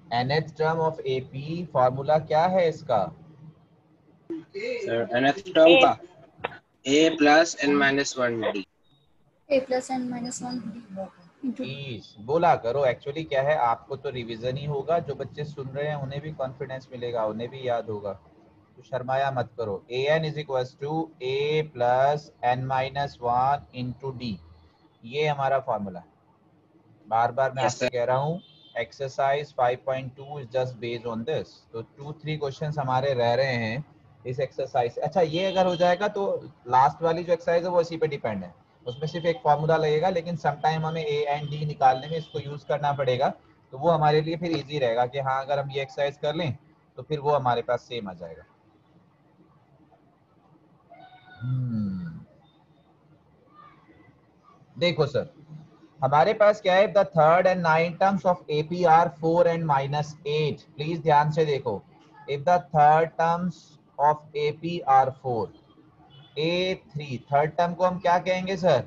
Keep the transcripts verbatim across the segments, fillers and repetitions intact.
nth term of AP formula क्या है इसका? सर nth टर्म का a plus n minus one d. a plus n minus one into please बोला करो। Actually क्या है, आपको तो रिवीजन ही होगा, जो बच्चे सुन रहे हैं उन्हें भी कॉन्फिडेंस मिलेगा, उन्हें भी याद होगा, तो शर्माया मत करो। A n is equal to a plus n minus one into d, ये हमारा फॉर्मूला है। बार बार मैं Yes, आपसे कह रहा हूँ, exercise five point two is just based on this. तो टू थ्री क्वेश्चंस हमारे रह रहे हैं इस एक्सरसाइज से। अच्छा, ये अगर हो जाएगा तो लास्ट वाली जो एक्सरसाइज है वो इसी पे डिपेंड है, उसमें सिर्फ एक फॉर्मूला लगेगा, लेकिन सम टाइम हमें ए एंड डी निकालने में इसको यूज करना पड़ेगा। तो वो हमारे लिए फिर इजी रहेगा कि हाँ, अगर हम ये एक्सरसाइज कर लें तो फिर वो हमारे पास सेम आ जाएगा। hmm. देखो सर, हमारे पास क्या है, the third and nine terms of AP are four and minus eight. Please ध्यान से देखो, if the third terms of AP are four, a three, third term को हम क्या कहेंगे sir?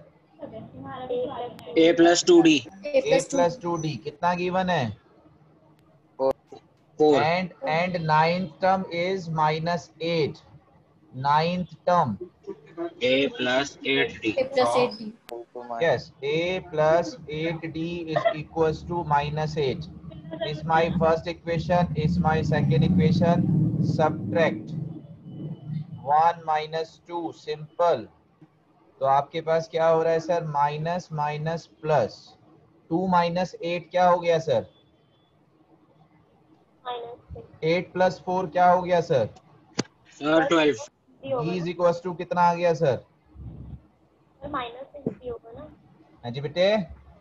a plus two d a a plus two plus two d. कितना given है? Four and and ninth term is minus eight. Ninth term a plus eight d. a plus eight d yes, a plus eight d is equals to minus eight. Is my first equation, is my second equation. Subtract one minus two, simple। तो आपके पास क्या हो रहा है sir? Minus minus plus two minus eight क्या हो गया सर? एट प्लस फोर क्या हो गया sir? Sir twelve. d is equal to कितना आ गया सर? हाँ जी बेटे।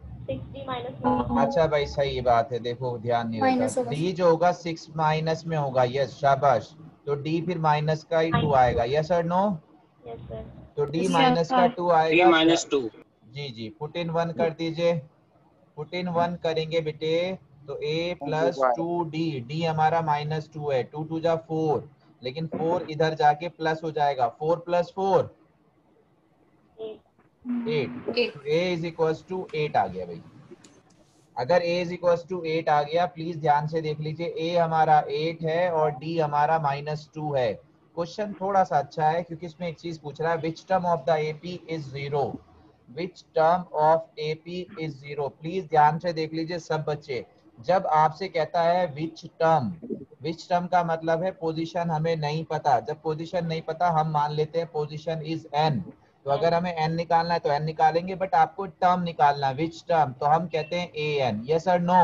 अच्छा भाई, सही बात है, देखो ध्यान नहीं Minus रहता। होगा d जो होगा सिक्स माइनस में होगा, यस शाबाश। तो d फिर माइनस का ही टू आएगा, यस और नो? तो d माइनस का टू d आएगा। Minus two. जी जी, पुट इन वन कर दीजिए। पुट इन वन करेंगे बेटे तो a plus two d, d हमारा माइनस टू है, टू टू जा फोर, लेकिन फोर इधर जाके प्लस हो जाएगा, four plus four eight. eight तो a is equal to eight आ गया भाई। अगर a is equal to eight आ गया, प्लीज ध्यान से देख लीजिए, a हमारा एट है और d हमारा माइनस टू है। क्वेश्चन थोड़ा सा अच्छा है क्योंकि इसमें एक चीज पूछ रहा है, which term of the AP is zero. Which term of AP is zero. Please ध्यान से देख लीजिए सब बच्चे, जब आपसे कहता है विच टर्म, विच टर्म का मतलब है पोजीशन हमें नहीं पता। जब पोजीशन नहीं पता हम मान लेते हैं पोजीशन इज एन, तो अगर हमें एन निकालना है तो एन निकालेंगे, बट आपको टर्म निकालना है, विच टर्म, तो हम कहते हैं ए एन। यस और नो?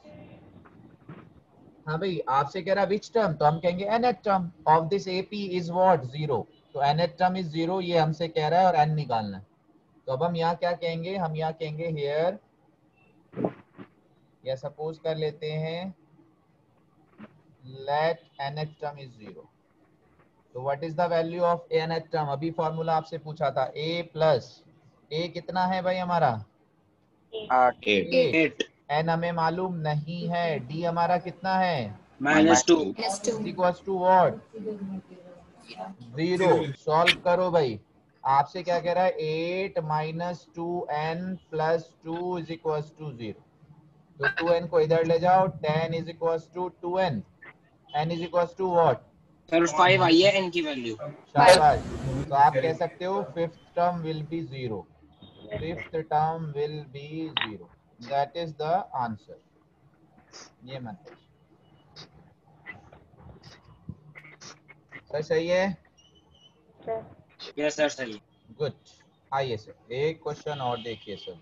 हाँ भाई, आपसे कह रहा है विच टर्म, तो हम कहेंगे nth term of this AP is what? Zero. तो nth टर्म इज जीरो, ये हमसे कह रहा है और एन निकालना है। तो अब हम यहाँ क्या कहेंगे? हम यहाँ कहेंगे हेयर, या सपोज कर लेते हैं let nth term is zero. तो what is the value of nth term? अभी फॉर्मूला आपसे पूछा था, a प्लस a कितना है भाई हमारा? एट। एट। एट n हमें मालूम नहीं है, d हमारा कितना है? Minus two. plus two equals to what? Zero. Solve करो भाई। आपसे क्या कह रहा है? Eight minus two n plus two is equals to zero. तो टू एन को इधर ले जाओ, ten is equals to two n, n is equals to what? Sir five आई है इनकी वैल्यू। शाबाश। तो आप कह सकते हो fifth term will be zero, fifth term will be zero, that is the answer. ये मन सर, सही है? यस सर सही। गुड। आइए सर, एक क्वेश्चन और देखिए सर।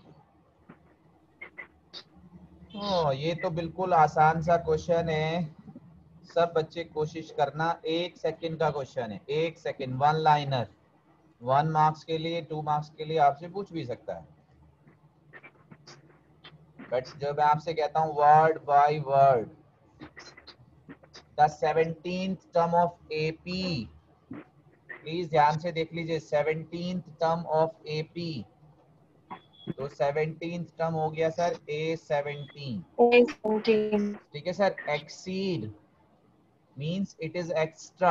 ओ, ये तो बिल्कुल आसान सा क्वेश्चन है, सब बच्चे कोशिश करना। एक सेकंड का क्वेश्चन है, एक second, one liner, one marks के लिए, टू मार्क्स के लिए आपसे पूछ भी सकता है, बट जो मैं आपसे कहता हूँ word by word, the seventeenth term of AP, please ध्यान से देख लीजिए, सेवनटीन्थ टर्म ऑफ एपी। तो सेवनटीन्थ टर्म हो गया सर ए सेवनटीन, ठीक है sir. Exceed means it is extra,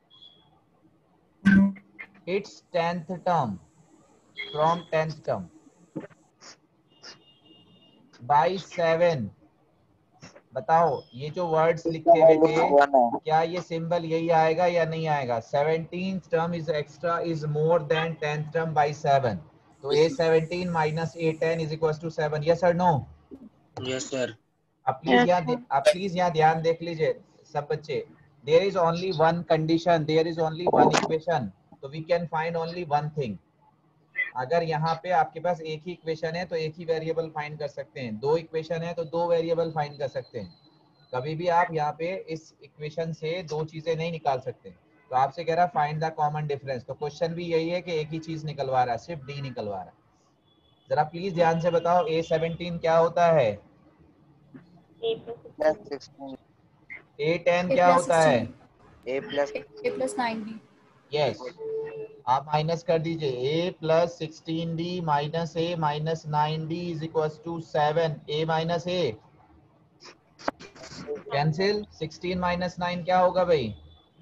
it's tenth term from tenth term, by seven बताओ ये जो वर्ड्स लिखे बेटे, क्या ये सिंबल यही आएगा या नहीं आएगा? Seventeen term is extra is more than ten term by seven, तो a seventeen minus a ten is equal to seven, yes और नो? Yes sir. आप प्लीज यहाँ आप प्लीज यहाँ ध्यान देख लीजिए सब बच्चे, there is only one condition, there is only one equation, तो we can find only one thing. अगर यहाँ पे आपके पास एक ही इक्वेशन है तो एक ही वेरिएबल फाइंड कर सकते हैं, दो इक्वेशन है तो दो वेरिएबल फाइंड कर सकते हैं। कभी भी आप यहाँ पे इस इक्वेशन से दो चीजें नहीं निकाल सकते। तो आपसे कह रहा है फाइंड द कॉमन डिफरेंस, तो क्वेश्चन भी यही है कि एक ही चीज निकलवा रहा है, सिर्फ डी निकलवा रहा है। जरा प्लीज ध्यान से बताओ ए सेवनटीन क्या होता है? ए टेन क्या होता है? A plus a plus nine d. Yes, आप माइनस कर दीजिए, a plus sixteen d minus a minus nine d is equal to seven, a minus a cancel, sixteen minus nine क्या होगा भाई?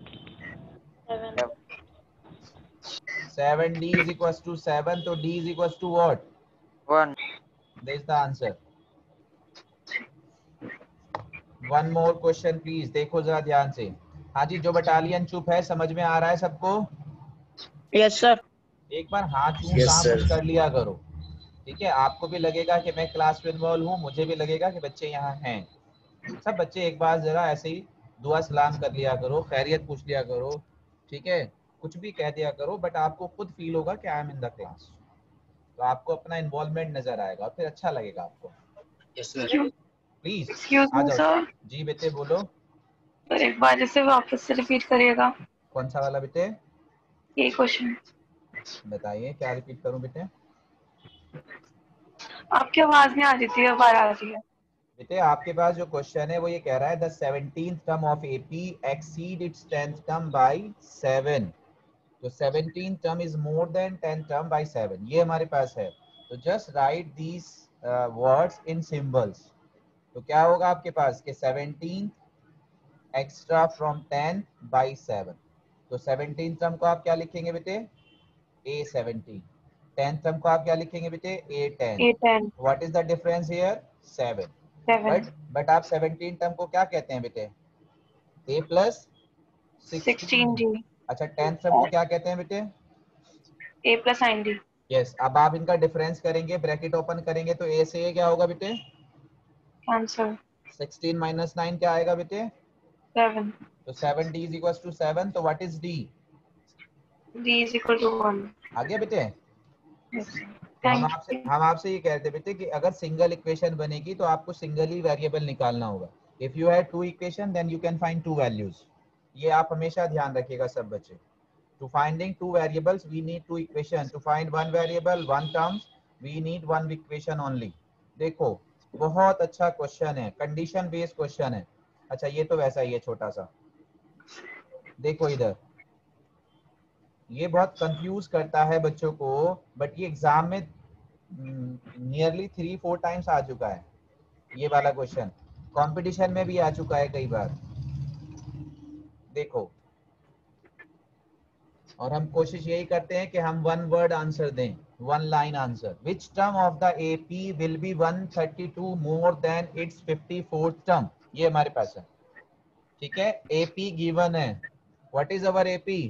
Seven d is equal to seven, तो d is equal to what? One. This is the answer. One more question please, देखो जरा ध्यान से। हाँ जी, जो बटालियन चुप है, समझ में आ रहा है सबको? Yes sir. एक बार हाथ चूम Yes, काम sir. कुछ कर लिया करो, ठीक है? आपको भी लगेगा कि मैं क्लास में इन्वॉल्व हूँ, मुझे भी लगेगा कि बच्चे यहाँ हैं। सब बच्चे एक बार जरा ऐसे ही दुआ सलाम कर लिया करो, खैरियत पूछ लिया करो, ठीक है? कुछ भी कह दिया करो, बट आपको खुद फील होगा कि I am in the class, तो आपको अपना इन्वॉल्वमेंट नजर आएगा और फिर अच्छा लगेगा आपको। Yes sir. प्लीज Excuse आ me, जाओ। sir. जी बेटे बोलो। सर एक बार जैसे वापस से रिपीट करिएगा कौन सा वाला बेटे? ये क्वेश्चन। बताइए क्या रिपीट करूं बेटे? आपकी आवाज नहीं आ रही थी, अब आ रही है। बेटे आपके पास जो क्वेश्चन है वो ये कह रहा है the seventeenth term of AP exceed its tenth term by seven, तो seventeen term is more than ten term by seven, ये हमारे पास है। तो just write these words in symbols. तो क्या होगा आपके पास कि seventeen extra from ten by seven, तो सेवनटीन टर्म को आप क्या लिखेंगे बेटे? A seventeen. टेन टर्म को आप क्या लिखेंगे बेटे? A ten. A ten. What is the difference here? Seven. Seven. But but आप सेवनटीन टर्म को क्या कहते हैं बेटे? A plus sixteen d. अच्छा, टेन टर्म को क्या कहते हैं बेटे? A plus nine d. Yes, अब आप इनका डिफरेंस करेंगे, ब्रैकेट ओपन करेंगे, तो ए से ए क्या होगा बेटे? आंसर सिक्सटीन माइनस नाइन क्या आएगा बेटे? सेवन। तो seven d is equal to seven, तो what is d? D is equal to one. आ गया बेटे? यस तो हम आपसे हम आपसे ये कहते बेटे कि अगर सिंगल इक्वेशन बनेगी तो आपको सिंगल ही वेरिएबल निकालना होगा। If you have two equation then you can find two values, ये आप हमेशा ध्यान रखिएगा सब बच्चे। To finding two variables we need two equation, to find one variable one terms we need one equation only. देखो बहुत अच्छा क्वेश्चन है, कंडीशन बेस्ड क्वेश्चन है। अच्छा ये तो वैसा ही है छोटा सा, देखो इधर, ये बहुत कंफ्यूज करता है बच्चों को, बट ये एग्जाम में नियरली थ्री फोर टाइम्स आ चुका है ये वाला क्वेश्चन, कंपटीशन में भी आ चुका है कई बार। देखो, और हम कोशिश यही करते हैं कि हम वन वर्ड आंसर दें, one line answer. Which term of the AP will be one thirty two more than its fifty fourth term, ये हमारे पास है, ठीक है? एपी गिवन है, what is our AP?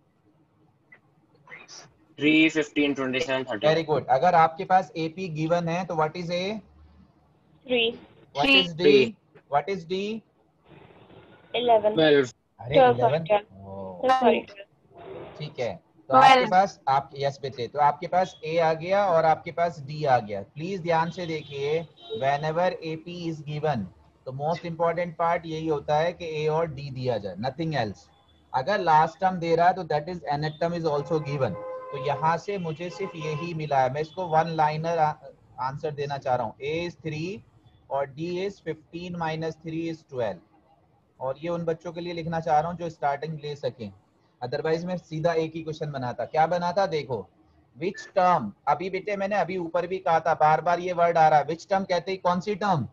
Three, fifteen, twenty seven, thirty. Very good. अगर आपके पास एपी गिवन है तो what is A? Three. What is d? What is d? Eleven. Twelve. अरे इलेवन, सॉरी। ठीक है। तो आपके पास आप यस बेटे, तो आपके पास ए आ गया और आपके पास डी आ गया। प्लीज ध्यान से देखिए, व्हेनेवर एपी इज गिवन तो मोस्ट इंपॉर्टेंट पार्ट यही होता है कि ए और डी दिया जाए, नथिंग एल्स। अगर लास्ट टर्म दे रहा है तो that is nth term is also given. तो यहाँ से मुझे सिर्फ यही मिला है, मैं इसको वन लाइनर आंसर देना चाह रहा हूँ। ए इज थ्री और d is fifteen minus three is twelve, और ये उन बच्चों के लिए लिखना चाह रहा हूँ जो स्टार्टिंग ले सकें, अदरवाइज मैं सीधा एक ही क्वेश्चन बनाता। क्या बनाता? देखो, विच टर्म, अभी बेटे मैंने अभी ऊपर भी कहा था, बार बार ये वर्ड आ रहा है, विच टर्म कहते हैं, कौन सी टर्म?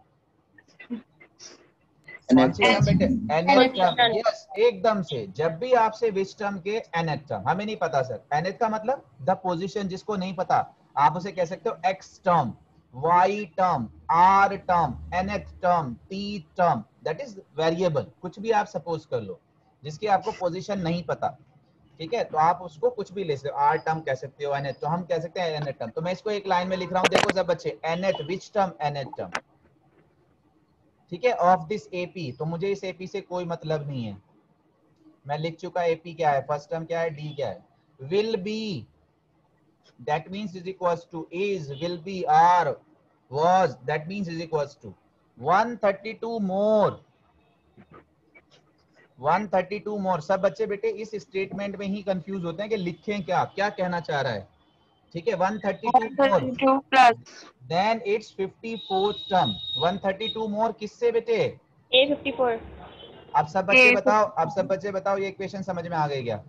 कौन सी टर्म बेटे? Nth term. यस, एकदम से, जब भी आपसे विच टर्म के एनथ टर्म, हमें नहीं पता सर, एनथ का मतलब द पोजीशन, जिसको नहीं पता आप उसे कह सकते हो x term, y term, r term, nth term, t term, that is variable, कुछ भी आप सपोज कर लो जिसकी आपको पोजीशन नहीं पता, ठीक है, तो आप उसको कुछ भी ले सकते हो, आर टर्म कह सकते हो, nth, तो हम कह सकते हैं nth टर्म। तो मैं इसको एक लाइन में लिख रहा हूं, देखो सब बच्चे, nth which term, nth term, ठीक है, ऑफ दिस एपी। तो मुझे इस एपी से कोई मतलब नहीं है, मैं लिख चुका, एपी क्या है, फर्स्ट टर्म क्या है, डी क्या है, will be, that means is equals to is, will be, are, was, that means is equals to one thirty-two more, one thirty-two more। सब बच्चे बेटे इस स्टेटमेंट में ही कंफ्यूज होते हैं कि लिखें क्या, क्या कहना चाह रहा है, ठीक है, one thirty-two one more thirty-two plus then its fifty-fourth term, one thirty-two more किससे बेटे, A fifty-four. अब सब बच्चे A बताओ, अब सब बच्चे बताओ, ये इक्वेशन समझ में आ गई क्या,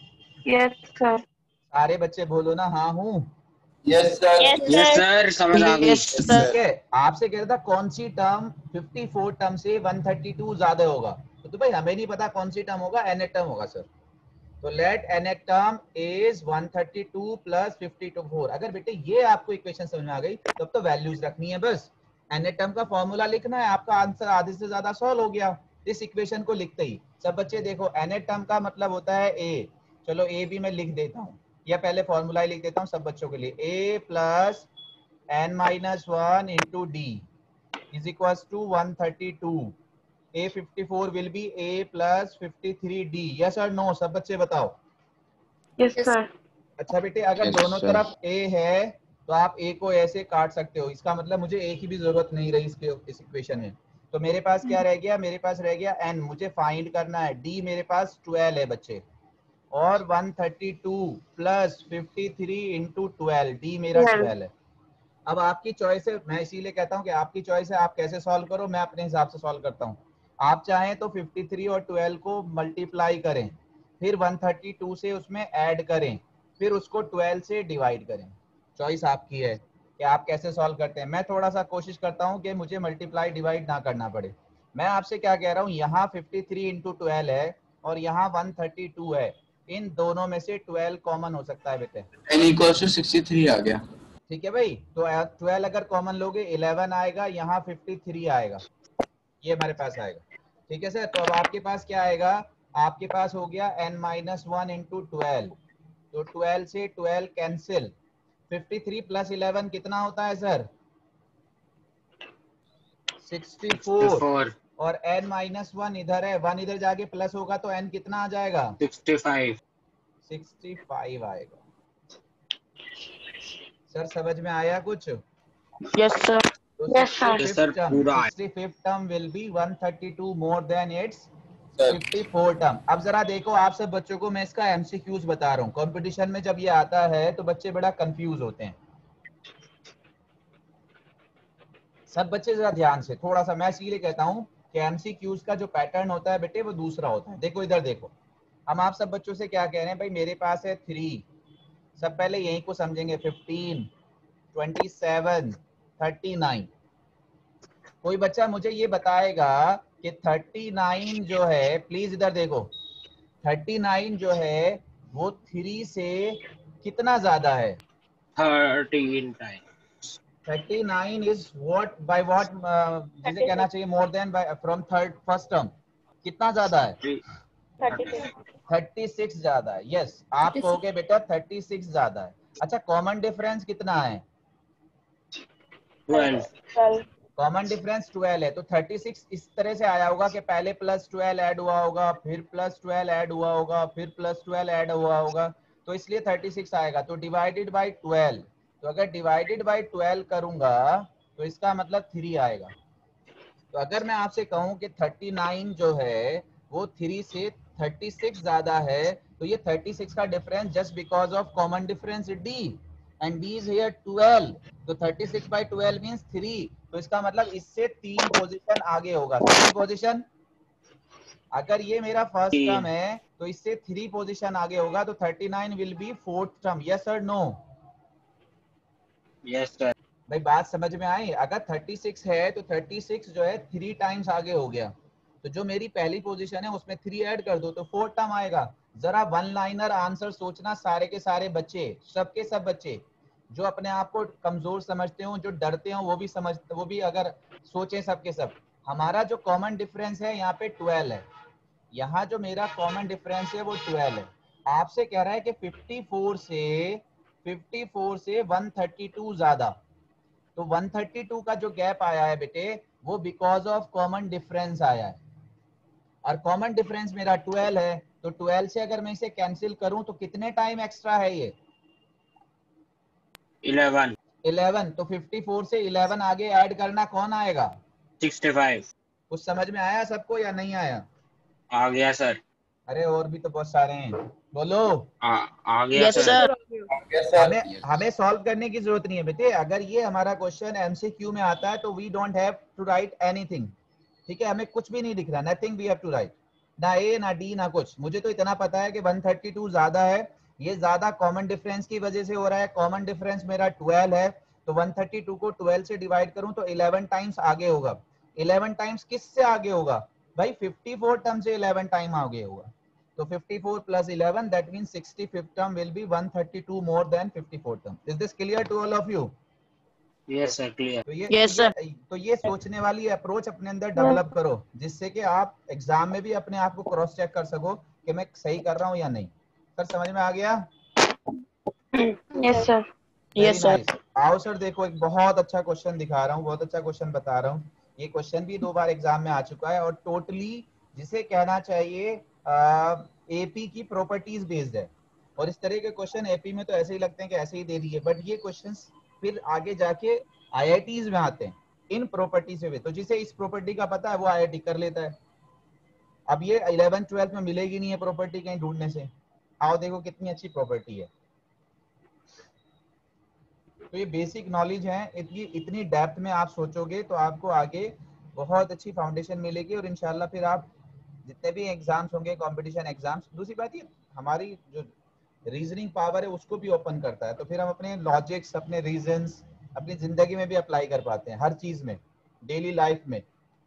yes sir सारे बच्चे बोलो ना हाँ हूँ, yes sir, Yes, yes sir. Sir, समझ आ गई। Yes, sir. ठीक है, आपसे कह रहा था कौन सी टर्म चौवन टर्म से एक सौ बत्तीस ज्यादा होगा, तो, तो भाई हमें नहीं पता कौन सी टर्म होगा, nth टर्म होगा सर, तो let nth term is one thirty-two plus fifty-four। अगर बेटे ये आपको इक्वेशन समझ में आ गई तब तो, तो वैल्यूज रखनी है बस, nth टर्म का फॉर्मूला लिखना है, आपका आंसर आधे से ज्यादा सॉल्व हो गया इस इक्वेशन को लिखते ही। सब बच्चे देखो, nth टर्म का मतलब होता है a, चलो a भी मैं लिख देता हूँ, या पहले फॉर्मूला ही लिख देता हूँ सब बच्चों के लिए, a plus n minus one into d is equals to one thirty-two, a fifty-four will be a plus fifty-three d, yes or no, सब बच्चे बताओ। yes Yes. sir अच्छा बेटे, अगर Yes, दोनों sir. तरफ a है तो आप a को ऐसे काट सकते हो, इसका मतलब मुझे a की भी जरूरत नहीं रही इसके इस इक्वेशन में, तो मेरे पास क्या रह गया, मेरे पास रह गया n, मुझे फाइंड करना है, d मेरे पास ट्वेल्व है बच्चे, और one thirty-two plus fifty-three into twelve, d मेरा Twelve. ट्वेल्व है। अब आपकी चॉइस है, मैं इसीलिए कहता हूं कि आपकी चॉइस है, आप कैसे सॉल्व करो, मैं अपने हिसाब से सॉल्व करता हूं। आप चाहें तो तिरेपन और ट्वेल्व को मल्टीप्लाई करें, फिर एक सौ बत्तीस से उसमें ऐड करें, फिर उसको ट्वेल्व से डिवाइड करें, चॉइस आपकी है कि आप कैसे सॉल्व करते हैं। मैं थोड़ा सा कोशिश करता हूं कि मुझे मल्टीप्लाई डिवाइड ना करना पड़े। मैं आपसे क्या कह रहा हूं, यहाँ तिरेपन इंटू ट्वेल्व है और यहाँ एक सौ बत्तीस है, इन दोनों में से ट्वेल्व कॉमन हो सकता है बेटे, n equals to sixty-three आ गया। ठीक है भाई, तो ट्वेल्व अगर कॉमन लोगे इलेवन आएगा, यहाँ तिरेपन आएगा, ये हमारे पास आएगा, ठीक है सर। तो अब आपके पास क्या आएगा, आपके पास हो गया n minus one into twelve, तो ट्वेल्व से ट्वेल्व कैंसिल, तिरेपन प्लस इलेवन कितना होता है सर, चौंसठ, Four, और n माइनस वन इधर है, वन इधर जाके प्लस होगा तो n कितना आ जाएगा, sixty-five. पैंसठ आएगा। सर समझ में आया कुछ, Yes, sir. तो Yes, sir. Yes, sir, sixty-fifth term, पूरा है। sixty-fifth term will be one thirty-two more than its fifty-four term। अब जरा देखो, आप सब बच्चों को मैं इसका एमसीक्यूज बता रहा हूँ, कंपटीशन में जब ये आता है तो बच्चे बड़ा कंफ्यूज होते हैं। सब बच्चे जरा ध्यान से, थोड़ा सा मैं इसीलिए कहता हूँ कि एमसीक्यूज का जो पैटर्न होता है बेटे वो दूसरा होता है। देखो इधर देखो, हम आप सब बच्चों से क्या कह रहे हैं, भाई मेरे पास है थ्री, सब पहले यहीं को समझेंगे, fifteen, twenty seven, thirty nine. कोई बच्चा मुझे ये बताएगा कि उनतालीस जो है, प्लीज इधर देखो, उनतालीस जो है वो थ्री से कितना ज्यादा है, Thirteen times. उनतालीस इज व्हाट बाय व्हाट, जिसे कहना चाहिए more than by from third first term, कितना ज्यादा है, Three. छत्तीस ज्यादा है, यस आप thirty-six. कहोगे बेटा छत्तीस ज्यादा है। अच्छा, कॉमन डिफरेंस कितना है, Twelve. कॉमन डिफरेंस ट्वेल्व है, तो छत्तीस इस तरह से आया होगा कि पहले प्लस ट्वेल्व ऐड हुआ होगा, फिर प्लस ट्वेल्व ऐड हुआ होगा, फिर प्लस ट्वेल्व ऐड हुआ होगा, तो इसलिए छत्तीस आएगा। तो डिवाइडेड बाय ट्वेल्व, तो अगर डिवाइडेड बाय ट्वेल्व करूंगा तो इसका मतलब थ्री आएगा। तो अगर मैं आपसे कहूं कि उनतालीस जो है वो थ्री से छत्तीस ज्यादा है, तो ये छत्तीस का difference just because of common difference d, and d is here twelve, तो छत्तीस बाय ट्वेल्व मींस थ्री, तो इसका मतलब इससे तीन पोजीशन आगे होगा। कितनी पोजीशन, अगर ये मेरा फर्स्ट टर्म है तो इससे थ्री पोजीशन आगे होगा, तो उनतालीस will be fourth term, yes और नो। Yes, sir. भाई बात समझ में आई, अगर छत्तीस है तो छत्तीस जो है थ्री टाइम्स आगे हो गया, तो जो मेरी पहली पोजीशन है उसमें थ्री ऐड कर दो तो फोर टर्म आएगा। जरा वन लाइनर आंसर सोचना सारे के सारे बच्चे, सबके सब बच्चे, जो अपने आप को कमजोर समझते हो, जो डरते हो, वो भी समझ वो भी अगर सोचें सब के सब, हमारा जो कॉमन डिफरेंस है यहाँ पे ट्वेल्व है, यहाँ जो मेरा कॉमन डिफरेंस है वो ट्वेल्व है। आपसे कह रहा है कि फिफ्टी फोर से फिफ्टी फोर से वन थर्टी टू ज्यादा, तो वन थर्टी टू का जो गैप आया है बेटे वो बिकॉज ऑफ कॉमन डिफरेंस आया है, और कॉमन डिफरेंस मेरा ट्वेल्व है, तो ट्वेल्व से अगर मैं इसे कैंसिल करूं तो कितने टाइम एक्स्ट्रा है ये? इलेवन। इलेवन। तो फिफ्टी फोर से इलेवन आगे ऐड करना कौन आएगा? Sixty five. कुछ समझ में आया सबको या नहीं आया? आ गया सर। अरे और भी तो बहुत सारे हैं, बोलो। आ, आ गया यस सर। सर। हमें हमें सॉल्व करने की जरूरत नहीं है बेटे, अगर ये हमारा क्वेश्चन एमसीक्यू में आता है तो we don't have to write anything, ठीक है? हमें कुछ भी नहीं दिख रहा, nothing we have to write, ना ए ना डी ना कुछ। मुझे तो इतना पता है कि वन थर्टी टू ज्यादा है, ये ज्यादा कॉमन डिफरेंस की वजह से हो रहा है। कॉमन डिफरेंस मेरा ट्वेल्व है, तो वन थर्टी टू को ट्वेल्व से डिवाइड करूं तो इलेवन टाइम्स आगे होगा। इलेवन टाइम्स किससे आगे होगा भाई? फिफ्टी फोर टर्म से इलेवन टाइम आगे होगा। तो fifty four plus eleven, that means sixty-fifth term will be one thirty-two more than fifty-four term. Is this clear to all of you? Yes sir, clear. तो ये Yes, तो ये तो ये सोचने वाली अप्रोच अपने अंदर डेवलप करो, जिससे कि आप एग्जाम में भी अपने आप को क्रॉस चेक कर सको कि मैं सही कर रहा हूँ या नहीं। सर समझ में आ गया? Yes, sir. Very Yes, sir. Nice. आओ सर देखो, एक बहुत अच्छा क्वेश्चन दिखा रहा हूँ, बहुत अच्छा क्वेश्चन बता रहा हूँ। ये क्वेश्चन भी दो बार एग्जाम में आ चुका है और टोटली जिसे कहना चाहिए एपी की प्रॉपर्टीज बेस्ड है। और इस तरह के क्वेश्चन एपी में तो ऐसे ही लगते हैं कि ऐसे ही दे दिए, बट ये क्वेश्चंस फिर आगे जाके आईआईटीज में आते हैं इन प्रॉपर्टी से भी। तो जिसे इस प्रॉपर्टी का पता है वो आईआईटी कर लेता है। अब ये इलेवन ट्वेल्थ में मिलेगी नहीं है प्रॉपर्टी कहीं ढूंढने से। आओ देखो कितनी अच्छी प्रॉपर्टी है। तो ये बेसिक नॉलेज है, इतनी इतनी डेप्थ में आप सोचोगे तो आपको आगे बहुत अच्छी फाउंडेशन मिलेगी, और इंशाल्लाह फिर आप जितने भी एग्जाम्स होंगे, कंपटीशन एग्जाम्स, दूसरी बात ये हमारी जो रीजनिंग पावर है उसको भी ओपन करता है, तो फिर हम अपने लॉजिक्स, अपने रीजंस अपनी जिंदगी में भी अप्लाई कर पाते हैं, हर चीज में, डेली लाइफ में।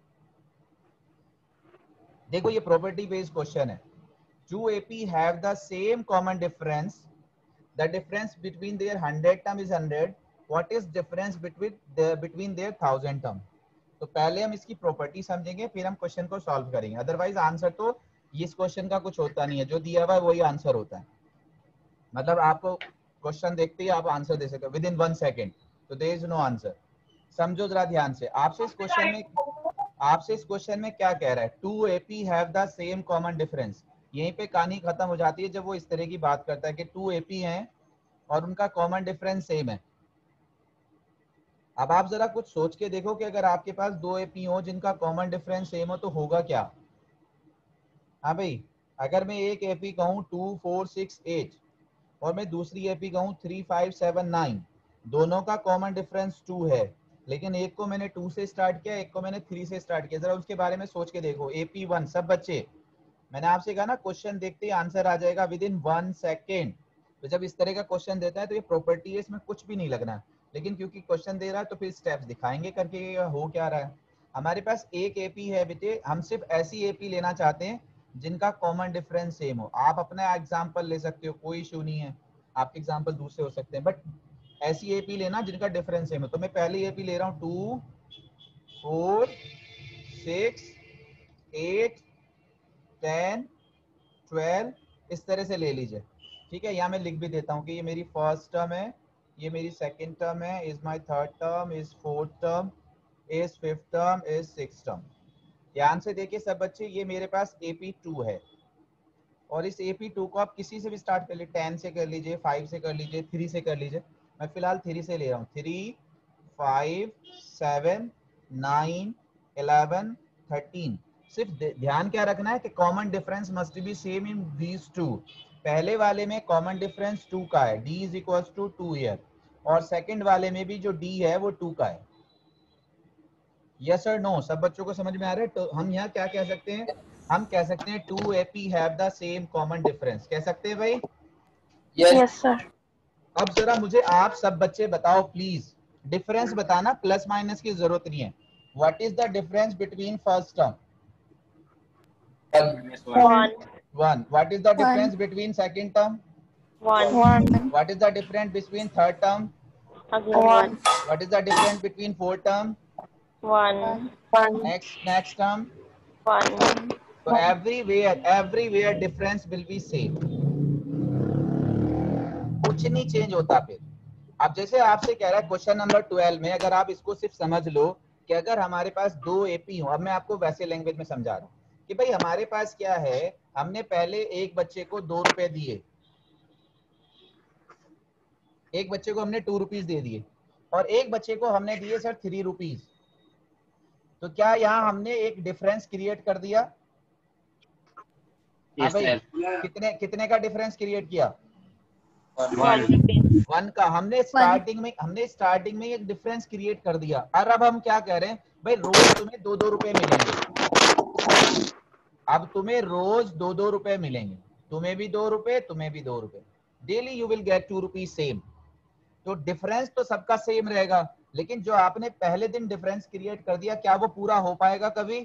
देखो ये प्रॉपर्टी बेस्ड क्वेश्चन है। Two AP have the same common difference, the difference between their one hundred term is one hundred, what is difference between the between their one thousand term? तो पहले हम इसकी property समझेंगे, फिर हम question को solve करेंगे। अदरवाइज आंसर तो इस क्वेश्चन का कुछ होता नहीं है, जो दिया हुआ है वही आंसर होता है। मतलब आपको क्वेश्चन देखते ही आप आंसर दे सकते हो विद इन वन सेकेंड, तो देयर इज नो आंसर। समझो जरा ध्यान से, आपसे इस क्वेश्चन में आपसे इस क्वेश्चन में क्या कह रहा है? Two AP have the same common difference. यहीं पे कहानी खत्म हो जाती है जब वो इस तरह की बात करता है कि टू एपी हैं और उनका कॉमन डिफरेंस सेम है। अब आप जरा कुछ सोच के देखो कि अगर आपके पास दो एपी हो जिनका कॉमन डिफरेंस सेम हो तो होगा क्या? हाँ भाई, अगर मैं एक एपी कहूँ टू फोर सिक्स एट और मैं दूसरी एपी कहूँ थ्री फाइव सेवन नाइन, दोनों का कॉमन डिफरेंस टू है, लेकिन एक को मैंने टू से स्टार्ट किया, एक को मैंने थ्री से स्टार्ट किया। जरा उसके बारे में सोच के देखो। एपी वन, सब बच्चे मैंने आपसे कहा ना क्वेश्चन देखते ही आंसर आ जाएगा विद इन वन सेकेंड। तो जब इस तरह का क्वेश्चन देता है तो ये प्रॉपर्टी है, इसमें कुछ भी नहीं लगना, लेकिन क्योंकि क्वेश्चन दे रहा है तो फिर स्टेप्स दिखाएंगे करके हो क्या रहा है। हमारे पास एक एपी है बेटे, हम सिर्फ ऐसी एपी लेना चाहते हैं जिनका कॉमन डिफरेंस सेम हो। आप अपना एग्जाम्पल ले सकते हो, कोई इशू नहीं है, आपके एग्जाम्पल दूसरे हो सकते हैं, बट ऐसी एपी लेना जिनका डिफरेंस सेम हो। तो मैं पहली एपी ले रहा हूँ two four six eight ten twelve, इस तरह से ले लीजिए, ठीक है? यहाँ मैं लिख भी देता हूँ कि ये मेरी फर्स्ट टर्म है, ये मेरी सेकंड टर्म है, is my third term, is fourth term, is fifth term, is sixth term. ध्यान से देखिए सब बच्चे, ये मेरे पास ए पी टू है, और इस ए पी टू को आप किसी से भी स्टार्ट कर लीजिए, टेन से कर लीजिए, फाइव से कर लीजिए, थ्री से कर लीजिए। मैं फिलहाल थ्री से ले रहा हूँ। Three five seven nine eleven thirteen. सिर्फ ध्यान क्या रखना है कि common difference must be same in these two. पहले वाले में कॉमन डिफरेंस टू का है, d is equal to two here, और सेकंड वाले में भी जो d है वो टू का है। यस और नो? सब बच्चों को समझ में आ रहा है? तो हम यहाँ क्या कह सकते हैं? हम कह सकते हैं two AP have the same common difference. कह सकते हैं भाई? Yes, sir. अब जरा मुझे आप सब बच्चे बताओ प्लीज, डिफरेंस बताना, प्लस माइनस की जरूरत नहीं है। What is the difference between first term? One. One. What is the One. difference between second term? One. One. What is the difference between third term? Again one, one. What is the difference between four term? One. one, Next, next term. One. one, So everywhere, everywhere difference will be same. कुछ नहीं change होता फिर. अब जैसे आपसे कह रहा है क्वेश्चन नंबर ट्वेल्व में, अगर आप इसको सिर्फ समझ लो कि अगर हमारे पास दो एपी हो, अब मैं आपको वैसे लैंग्वेज में समझा रहा हूँ कि भाई हमारे पास क्या है, हमने पहले एक बच्चे को दो रुपए दिए, एक बच्चे को हमने टू रुपीज दे दिए और एक बच्चे को हमने दिए सर थ्री रुपीज. तो क्या यहाँ हमने एक डिफरेंस क्रिएट कर दिया? हाँ Yes, भाई, sir. कितने कितने का डिफरेंस क्रिएट किया? One rupees. वन का. हमने स्टार्टिंग में हमने स्टार्टिंग में एक डिफरेंस क्रिएट कर दिया. और अब हम क्या कह रहे हैं, भाई रोज तुम्हें दो दो रुपए मिलेंगे. अब तुम्हें रोज दो दो रुपए मिलेंगे, तुम्हें भी दो रुपए, तुम्हें भी दो रुपए. Daily you will get two rupees same. तो डिफरेंस तो सबका सेम रहेगा, लेकिन जो आपने पहले दिन डिफरेंस क्रिएट कर दिया, क्या वो पूरा हो पाएगा कभी?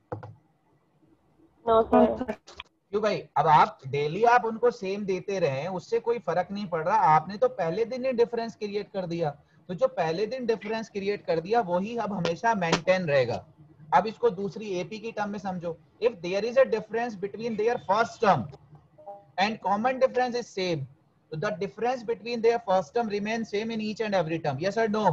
No, sir. क्यों भाई? अब आप डेली आप उनको सेम देते रहे, उससे कोई फर्क नहीं पड़ रहा. आपने तो पहले दिन ही डिफरेंस क्रिएट कर दिया. तो जो पहले दिन डिफरेंस क्रिएट कर दिया वही अब हमेशा मेंटेन रहेगा. अब इसको दूसरी एपी की टर्म में समझो. If there is a difference between their first term and common difference is same, तो the difference between their first term remain same in each and every term. Yes और no?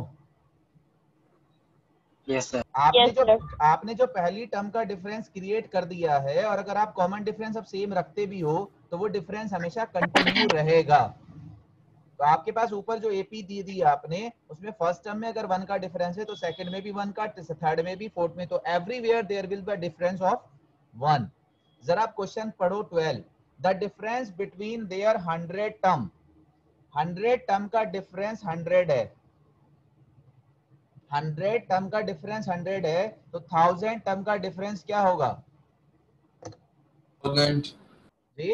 Yes, sir. आपने Yes, जो sir. आपने जो पहली term का difference create कर दिया है, और अगर आप कॉमन डिफरेंस अब सेम रखते भी हो तो वो डिफरेंस हमेशा कंटिन्यू रहेगा. तो आपके पास ऊपर जो एपी दी दी आपने, उसमें फर्स्ट टर्म में अगर वन का डिफरेंस है तो सेकंड में भी वन का, थर्ड में भी, फोर्थ में, तो everywhere there will be difference of one. जरा आप क्वेश्चन पढ़ो twelve. The difference between their hundred term, hundred term का डिफरेंस हंड्रेड है, हंड्रेड टर्म का डिफरेंस हंड्रेड है, तो थाउजेंड टर्म का डिफरेंस क्या होगा? Thousand. जी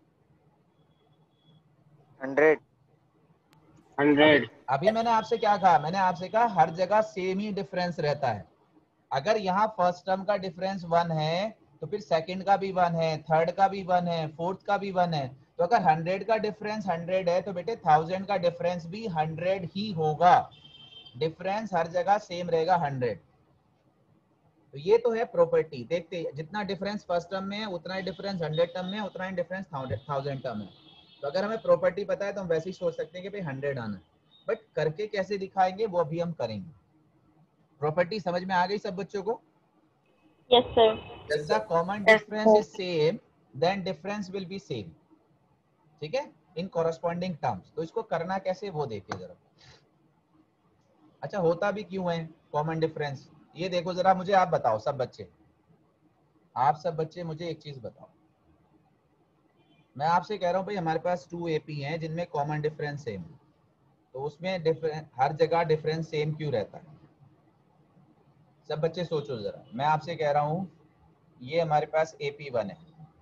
हंड्रेड. अभी, Hundred. अभी मैंने आपसे क्या कहा? मैंने आपसे कहा हर जगह सेम ही डिफरेंस रहता है. अगर यहाँ फर्स्ट टर्म का डिफरेंस वन है तो फिर सेकंड का भी वन है, थर्ड का भी वन है, फोर्थ का भी वन है. तो अगर हंड्रेड का डिफरेंस हंड्रेड है तो बेटे थाउजेंड का डिफरेंस भी हंड्रेड ही होगा. डिफरेंस हर जगह सेम रहेगा हंड्रेड. तो ये तो है प्रॉपर्टी. देखते जितना डिफरेंस फर्स्ट टर्म में है उतना ही डिफरेंस हंड्रेड टर्म में है, उतना ही डिफरेंस थाउजेंड टर्म में. तो अगर हमें प्रॉपर्टी पता है तो हम वैसे ही सोच सकते हैं कि भाई हंड्रेड आना है. बट करके कैसे दिखाएंगे वो अभी हम करेंगे. प्रॉपर्टी समझ में आ गई सब बच्चों को? Yes, sir. If the common difference is same, then difference will be same. ठीक है, इन corresponding terms. तो इसको करना कैसे वो देखिए जरा. अच्छा, होता भी क्यों है कॉमन डिफरेंस? ये देखो जरा, मुझे आप बताओ सब बच्चे, आप सब बच्चे मुझे एक चीज बताओ. मैं आपसे कह रहा हूँ भाई हमारे पास टू एपी हैं जिनमें कॉमन डिफरेंस सेम, तो उसमें डिफरेंस हर जगह डिफरेंस सेम क्यों रहता है? सब बच्चे सोचो जरा. मैं आपसे कह रहा हूँ ये हमारे पास एपी वन है,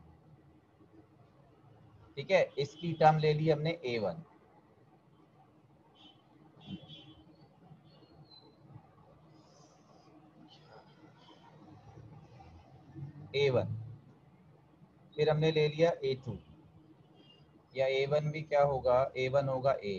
ठीक है, इसकी टर्म ले ली हमने ए वन. ए वन, फिर हमने ले लिया ए टू, या ए वन भी क्या होगा, ए वन होगा a.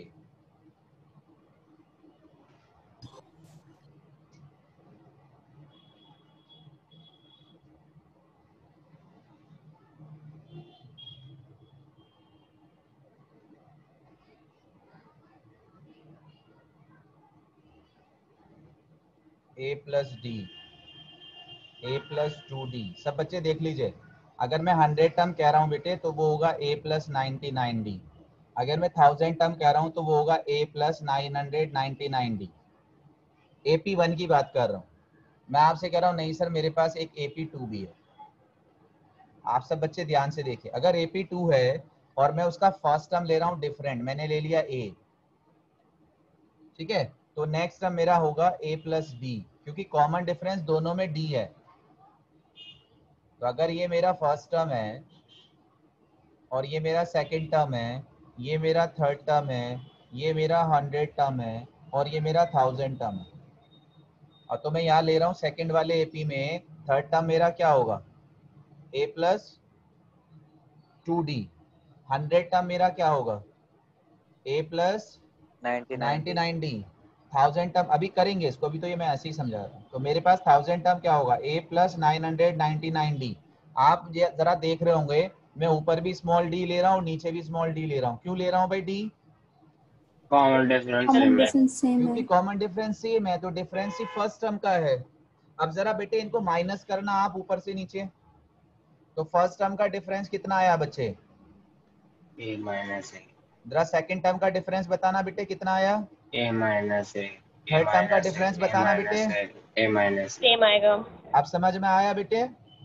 A plus d, a plus two d. सब बच्चे देख लीजिए, अगर मैं हंड्रेड टर्म कह रहा हूँ बेटे तो वो होगा a plus ninety nine d. अगर मैं थाउजेंड टर्म कह रहा हूँ तो वो होगा a plus nine hundred ninety nine d. AP one की बात कर रहा हूँ. मैं आपसे कह रहा हूँ नहीं सर मेरे पास एक एपी टू भी है. आप सब बच्चे ध्यान से देखिए, अगर एपी टू है और मैं उसका फर्स्ट टर्म ले रहा हूँ डिफरेंट, मैंने ले लिया ए, ठीक है, तो नेक्स्ट टर्म मेरा होगा ए प्लस बी, क्योंकि कॉमन डिफरेंस दोनों में डी है. तो अगर ये मेरा फर्स्ट टर्म है और ये मेरा सेकंड टर्म है, ये मेरा थर्ड टर्म है, ये मेरा हंड्रेड टर्म है और ये मेरा थाउजेंड टर्म है. और तो मैं यहाँ ले रहा हूँ सेकंड वाले एपी में थर्ड टर्म मेरा क्या होगा, a plus two d. Hundred term मेरा क्या होगा, a plus ninety ninety nine nine d. Thousand term अभी करेंगे इसको, अभी तो ये मैं ऐसे ही समझा रहा हूँ। तो मेरे पास थाउजेंड टर्म क्या होगा, a plus nine hundred ninety nine d. आप ये जरा देख रहे होंगे मैं ऊपर भी स्मॉल डी ले रहा हूँ, नीचे भी स्मॉल डी ले रहा हूँ। क्यों ले रहा हूँ भाई d? Common difference common same है। डिफरेंस सेम क्योंकि है। कॉमन डिफरेंस सेम है, तो डिफरेंस ही फर्स्ट टर्म का है। अब जरा बेटे इनको माइनस करना आप ऊपर से नीचे, तो फर्स्ट टर्म का डिफरेंस कितना आया बच्चे? A minus a. जरा सेकंड टर्म का डिफरेंस बताना बेटे कितना आया? A minus a. Third term का डिफरेंस बताना बेटे? A minus A. सेम आएगा। अब समझ में आया बेटे?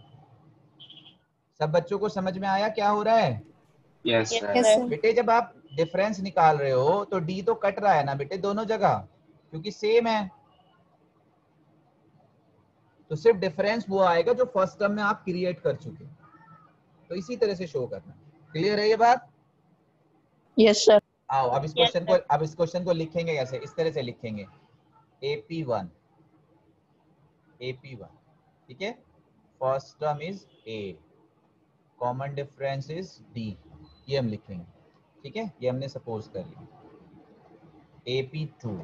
सब बच्चों को समझ में आया क्या हो रहा है? Yes Yes, sir. Yes sir. Sir. बेटे जब आप डिफरेंस निकाल रहे हो तो डी तो कट रहा है ना बेटे दोनों जगह, क्योंकि सेम है। तो सिर्फ डिफरेंस वो आएगा जो फर्स्ट टर्म में आप क्रिएट कर चुके, तो इसी तरह से शो करना। क्लियर है ये बात? Yes sir. आओ अब इस Yes, क्वेश्चन को sir. अब इस क्वेश्चन को लिखेंगे कैसे? इस तरह से लिखेंगे A P one, A P one, ठीक है। First term is a, common difference is d, ये हम लिखेंगे, ठीक है। ये हमने सपोज कर लिया। ए पी टू,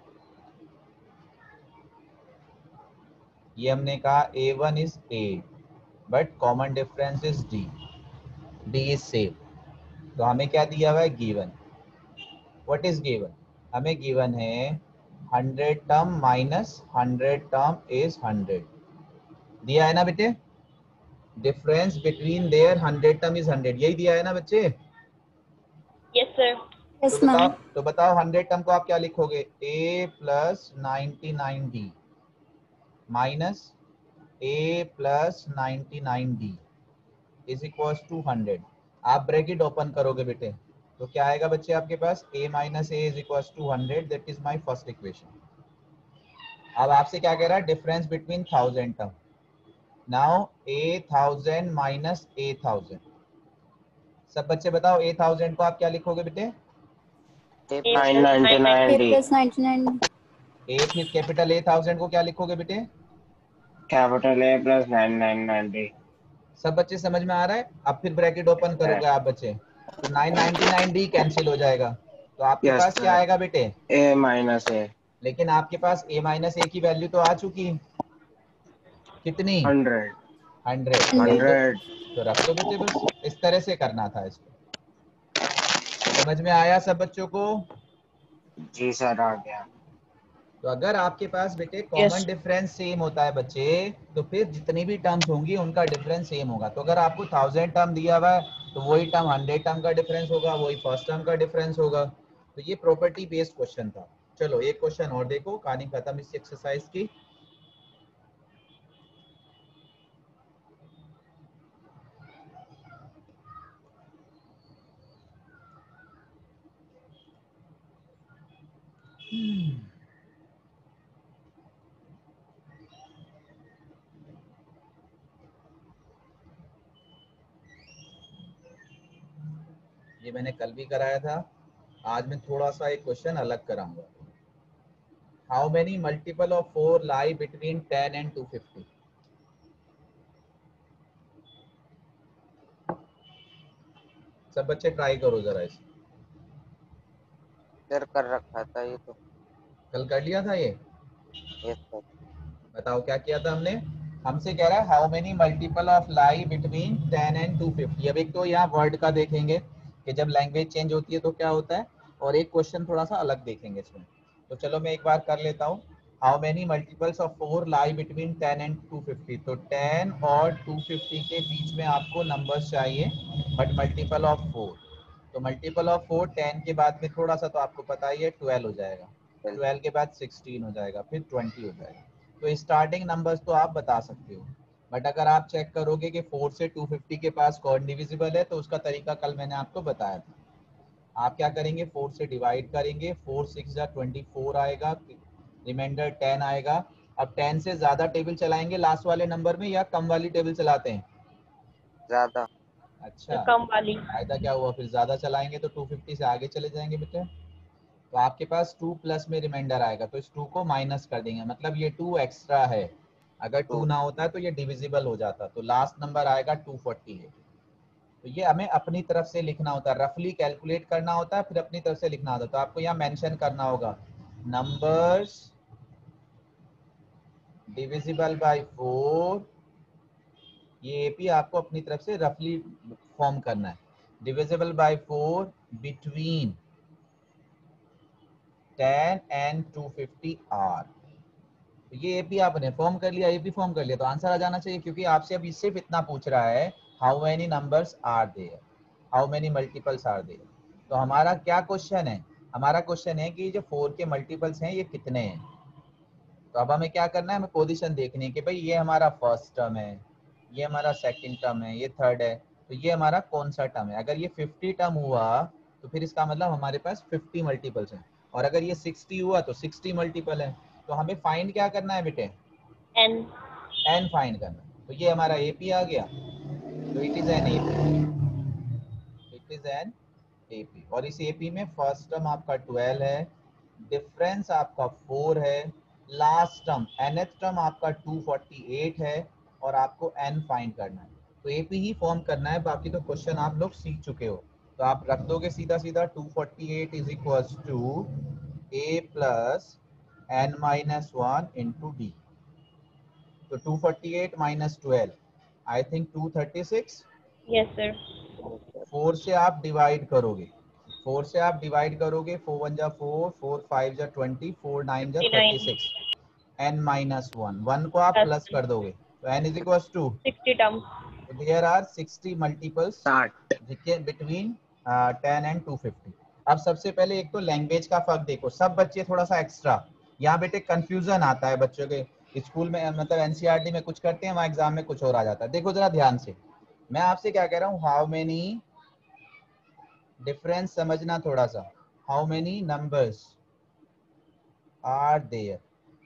ये हमने कहा a one is a but common difference is d, d is same. तो हमें क्या दिया हुआ है? गिवन। What is given? हमें गिवन है hundred term minus hundred term is hundred, दिया है ना बेटे? Difference between their hundred term is hundred, यही दिया है ना बच्चे? Yes, sir. तो यस बताओ मैम। तो बताओ हंड्रेड टर्म को आप क्या लिखोगे? a plus ninety nine D minus a plus ninety nine d is equal to hundred. आप ब्रैकेट ओपन करोगे बेटे तो क्या आएगा बच्चे आपके पास? a minus a is equal to hundred, that is my first equation. अब आपसे क्या कह रहा है? Difference between thousand term. Now a thousand minus a thousand. सब बच्चे बताओ a थाउजेंड को आप क्या लिखोगे बेटे? A A nine plus ninety nine a d. Plus ninety nine. a फिर कैपिटल A थाउजेंड को क्या लिखोगे बेटे? Capital A plus nine nine nine d. सब बच्चे समझ में आ रहा है? अब फिर ब्रैकेट ओपन करोगे आप बच्चे तो nine ninety nine d cancel हो जाएगा, तो आपके यस पास क्या सर। आएगा बेटे? A minus a. लेकिन आपके पास a माइनस ए की वैल्यू तो आ चुकी है, कितनी? हंड्रेड। हंड्रेड। हंड्रेड। हंड्रेड। तो रख दो बेटे, बस इस तरह से करना था इसको। समझ में आया सब बच्चों को? जी सर आ गया। तो अगर आपके पास बेटे कॉमन Yes. डिफरेंस सेम होता है बच्चे, तो फिर जितनी भी टर्म्स होंगी उनका डिफरेंस सेम होगा। तो अगर आपको थाउजेंड टर्म दिया हुआ है तो वही टर्म हंड्रेड टर्म का डिफरेंस होगा, वही फर्स्ट टर्म का डिफरेंस होगा। तो ये प्रॉपर्टी बेस्ड क्वेश्चन था। चलो एक क्वेश्चन और देखो, कहानी खत्म इस एक्सरसाइज की। ये मैंने कल भी कराया था, आज मैं थोड़ा सा एक क्वेश्चन अलग कराऊंगा। How many multiple of four lie between ten and two fifty? सब बच्चे ट्राई करो जरा इसे। सर कर रखा था ये तो। कल कर लिया था ये? Yes sir. बताओ क्या किया था हमने? हमसे कह रहा है how many multiple of lie between ten and two fifty. अब एक तो यहाँ वर्ड का देखेंगे कि जब लैंग्वेज चेंज होती है तो क्या होता है, और एक क्वेश्चन थोड़ा सा अलग देखेंगे इसमें। तो चलो मैं एक बार कर लेता हूँ। How many multiples of four lie between ten and two fifty? तो टेन और टू फिफ्टी के बीच में आपको नंबर्स चाहिए, बट मल्टीपल ऑफ फोर। तो मल्टीपल ऑफ फोर टेन के बाद में थोड़ा सा तो आपको पता ही है ट्वेल्व हो जाएगा, ट्वेल्व के बाद सिक्सटीन हो जाएगा, फिर ट्वेंटी हो जाएगा। तो स्टार्टिंग नंबर्स तो आप बता सकते हो, बट अगर आप चेक करोगे कि फोर से टू फिफ्टी के पास कौन डिविजिबल है, तो उसका तरीका कल मैंने आपको बताया था। आप क्या करेंगे? फोर से डिवाइड करेंगे, फोर सिक्स जा ट्वेंटी फोर आएगा, रिमाइंडर टेन आएगा। अब टेन से ज्यादा टेबल चलाएंगे लास्ट वाले नंबर में या कम वाली टेबल चलाते हैं? ज्यादा। अच्छा, कम वाली। फायदा क्या हुआ? फिर ज्यादा चलाएंगे तो टू फिफ्टी से आगे चले जाएंगे बेटे। तो आपके पास टू प्लस में रिमाइंडर आएगा, तो इस टू को माइनस कर देंगे, मतलब ये टू एक्स्ट्रा है। अगर टू ना होता है तो ये डिविजिबल हो जाता, तो लास्ट नंबर आएगा टू फोर्टी एट। तो ये हमें अपनी तरफ से लिखना होता है, रफली कैलकुलेट करना होता है, फिर अपनी तरफ से लिखना होता है। तो आपको यहाँ मेंशन करना होगा numbers divisible by फोर, ये एपी आपको अपनी तरफ से रफली फॉर्म करना है। divisible by four between ten and two fifty are. तो ये एपी आपने फॉर्म कर लिया, एपी फॉर्म कर लिया तो आंसर आ जाना चाहिए, क्योंकि आपसे अभी सिर्फ इतना पूछ रहा है how many numbers are there, how many multiples are there. तो हमारा क्या क्वेश्चन है, हमारा क्वेश्चन है कि जो फोर के मल्टीपल्स हैं ये कितने हैं। तो अब हमें क्या करना है, हमें पोजीशन देखनी है कि भाई ये हमारा फर्स्ट टर्म है, ये हमारा सेकंड टर्म है, ये थर्ड है, तो ये हमारा कौन सा टर्म है। अगर ये फिफ्टी टर्म हुआ तो फिर इसका मतलब हमारे पास फिफ्टी मल्टीपल्स हैं, और अगर ये सिक्सटी हुआ तो सिक्सटी मल्टीपल है। तो हमें फाइंड क्या करना है बेटे, N. एन फाइंड करना है। तो ये हमारा एपी आ गया, तो it is an AP, it is an AP. और इस एपी में फर्स्ट टर्म आपका ट्वेल्व है, डिफरेंस आपका फोर है, लास्ट टर्म nth टर्म आपका टू फोर्टी एट है, और आपको n फाइंड करना है। तो एपी ही फॉर्म करना है, बाकी तो क्वेश्चन आप लोग सीख चुके हो। तो आप रख दोगे सीधा सीधा two forty eight is equals to a plus n minus one into d. तो two forty eight minus twelve, I think two thirty six. Yes, sir. Four से आप डिवाइड करोगे, फोर से आप डिवाइड करोगे, फोर वन जा four, four five जा twenty, four nine जा thirty fifty-nine. Six, n minus one, one को आप Plus प्लस कर दोगे तो n is equals to, sixty terms. There are sixty multiples साठ। Between ten and two fifty. अब सबसे पहले एक तो लैंग्वेज का फर्क देखो, सब बच्चे थोड़ा सा एक्स्ट्रा, यहाँ बेटे कंफ्यूजन आता है बच्चों के, स्कूल में मतलब एनसीईआरटी में कुछ करते हैं, वहाँ एग्जाम में कुछ और आ जाता है। देखो जरा ध्यान से, मैं आपसे क्या कह रहा हूँ, हाउ मेनी, डिफरेंस समझना थोड़ा सा, how many numbers are there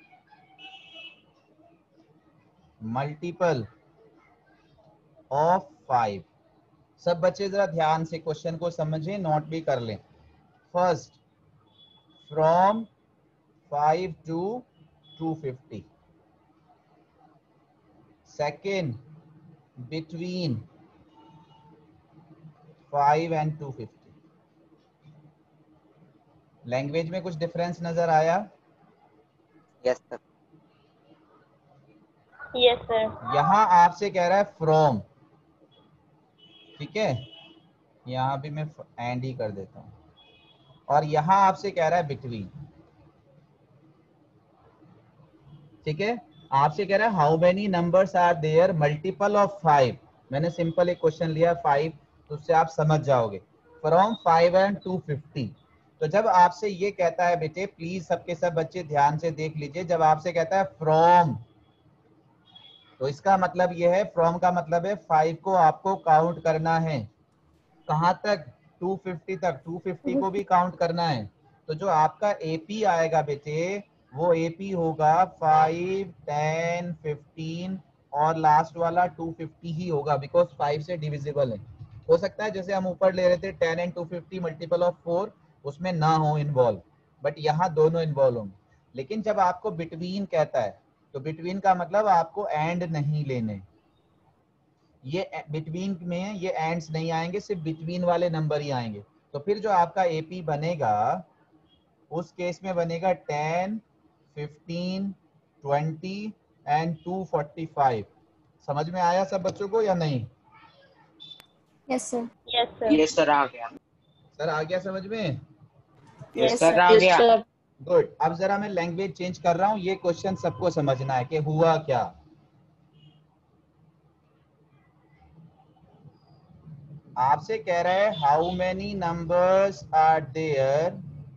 multiple of five. सब बच्चे जरा ध्यान से क्वेश्चन को समझें, नोट भी कर लें। First, from five to two fifty. Second, between five and two fifty. Language में कुछ डिफरेंस नजर आया? Yes sir. Yes, sir. यहां आपसे कह रहा है फ्रॉम, ठीक है, यहां भी मैं एंड ही कर देता हूं, और यहां आपसे कह रहा है बिटवीन, ठीक है। आपसे कह रहा है how many numbers are there multiple of five. मैंने सिंपल एक क्वेश्चन लिया फाइव, तो उससे आप समझ जाओगे, from five and two fifty. तो जब आपसे ये कहता है बेटे, प्लीज सबके सब बच्चे ध्यान से देख लीजिए, जब आपसे कहता है फ्रॉम, तो इसका मतलब ये है, फ्रॉम का मतलब है फाइव को आपको काउंट करना है, कहां तक, टू फिफ्टी तक, टू फिफ्टी को भी काउंट करना है। तो जो आपका एपी आएगा बेटे, वो एपी होगा फाइव, टेन, फिफ्टीन, और लास्ट वाला टू फिफ्टी ही होगा, बिकॉज फाइव से डिविजिबल है। हो सकता है जैसे हम ऊपर ले रहे थे ten and two fifty multiple of four, उसमें ना हो इन्वॉल्व, बट यहाँ दोनों इन्वॉल्व होंगे। लेकिन जब आपको बिटवीन कहता है, तो बिटवीन का मतलब आपको एंड नहीं लेने, ये बिटवीन में ये एंड्स नहीं आएंगे, सिर्फ बिटवीन वाले नंबर ही आएंगे। तो फिर जो आपका एपी बनेगा, उस केस में बनेगा ten, fifteen, twenty and two forty five. समझ में आया सब बच्चों को या नहीं? Yes, sir. Yes, sir. ये सर आ गया। सर आ गया समझ में? ये Yes, सर sir. आ गया। गुड। अब जरा मैं लैंग्वेज चेंज कर रहा हूँ, ये क्वेश्चन सबको समझना है कि हुआ क्या। आपसे कह रहा है how many numbers are there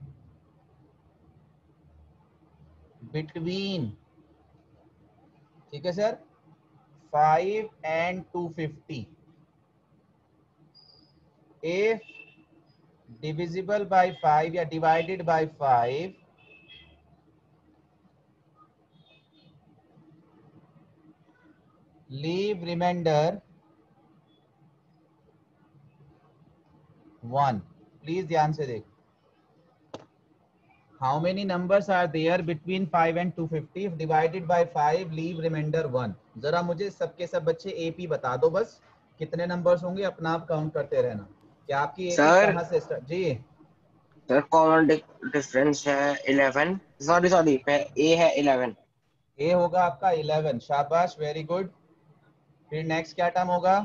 between, ठीक है sir, five and two fifty. If divisible by five या divided by five, leave remainder one. Please ध्यान से देख, how many numbers are there between five and two fifty, if divided by five leave remainder one. जरा मुझे सबके सब बच्चे AP बता दो, बस कितने नंबर्स होंगे, अपना आप काउंट करते रहना। क्या आपकी एपी सर। कहां से स्टार्ट? जी सर कॉमन डिफरेंस है इलेवन, सॉरी सॉरी ए है इलेवन। ए होगा आपका इलेवन, शाबाश, वेरी गुड। फिर नेक्स्ट क्या टर्म होगा?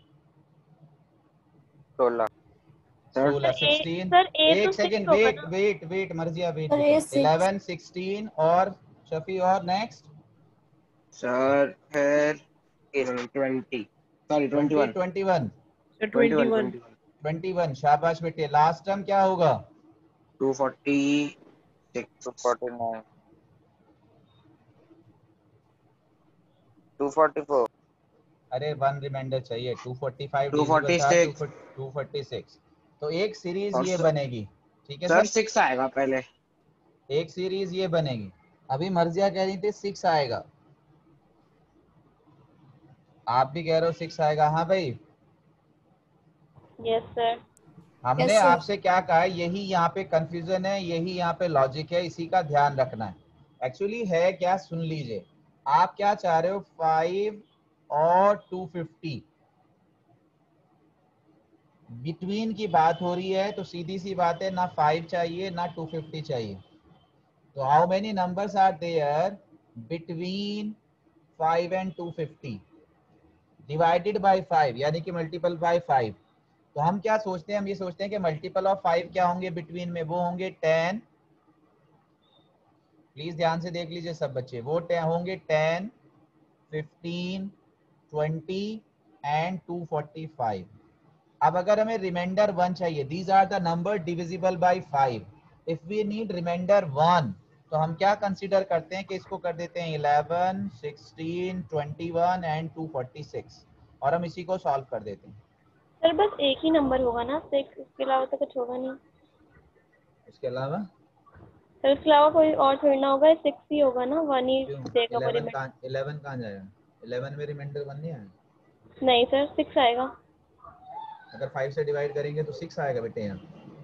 सोलह। सर सोलह, ए सिक्सटीन। सर ए तो एक सिक्स सेकेंड, होगा वेट ना? Wait wait Marziya, wait sir a बेटा। सिक्स। इलेवन, सिक्सटीन और शफी, और नेक्स्ट सर फिर twenty, sorry twenty twenty, one twenty one, sir twenty twenty one one. Twenty one twenty one, शाबाश बेटे। लास्ट टर्म क्या होगा? Two forty two six. Forty nine. Two forty four. अरे one remainder चाहिए। Two forty five two divisible forty था six. Two forty six. तो एक series और ये सर, बनेगी, ठीक है सर सर? सिक्स आएगा पहले। एक सीरीज ये बनेगी। अभी मर्जिया कह रही थी सिक्स आएगा, आप भी कह रहे हो सिक्स आएगा। हाँ भाई, यस सर। हमने यस सर। आपसे क्या कहा है, यही यहाँ पे कंफ्यूजन है, यही यहाँ पे लॉजिक है, इसी का ध्यान रखना है। एक्चुअली है क्या, सुन लीजिए। आप क्या चाह रहे हो? फाइव और टू फिफ्टी बिटवीन की बात हो रही है, तो सीधी सी बात है, ना फाइव चाहिए ना टू फिफ्टी चाहिए। तो how many numbers are there between five and two fifty divided by five, यानी कि मल्टीपल बाय फाइव। तो हम क्या सोचते हैं, हम ये सोचते हैं कि मल्टीपल ऑफ फाइव क्या होंगे बिटवीन में, वो होंगे टेन। प्लीज ध्यान से देख लीजिए सब बच्चे, वो होंगे ten, fifteen, twenty and two forty five. अब अगर हमें रिमाइंडर वन चाहिए, these are the number divisible by five. If we need remainder one, तो हम क्या कंसीडर करते हैं कि इसको कर देते हैं eleven, sixteen, twenty one and two forty six, और हम इसी को सॉल्व कर देते हैं। सर बस एक ही नंबर होगा ना सिक्स, इसके अलावा तो कुछ होगा नहीं। इसके अलावा सर इसके अलावा कोई और थोड़ी ना होगा, सिक्स ही होगा ना, वन ही क्यों? देगा वो इलेवन रिमाइंडर। कहाँ, इलेवन कहाँ जाएगा? इलेवन में रिमाइंडर वन नहीं आया? नहीं सर, सिक्स आएगा। अगर फाइव से डिवाइड करेंगे तो सिक्स आएगा बेटे। यहाँ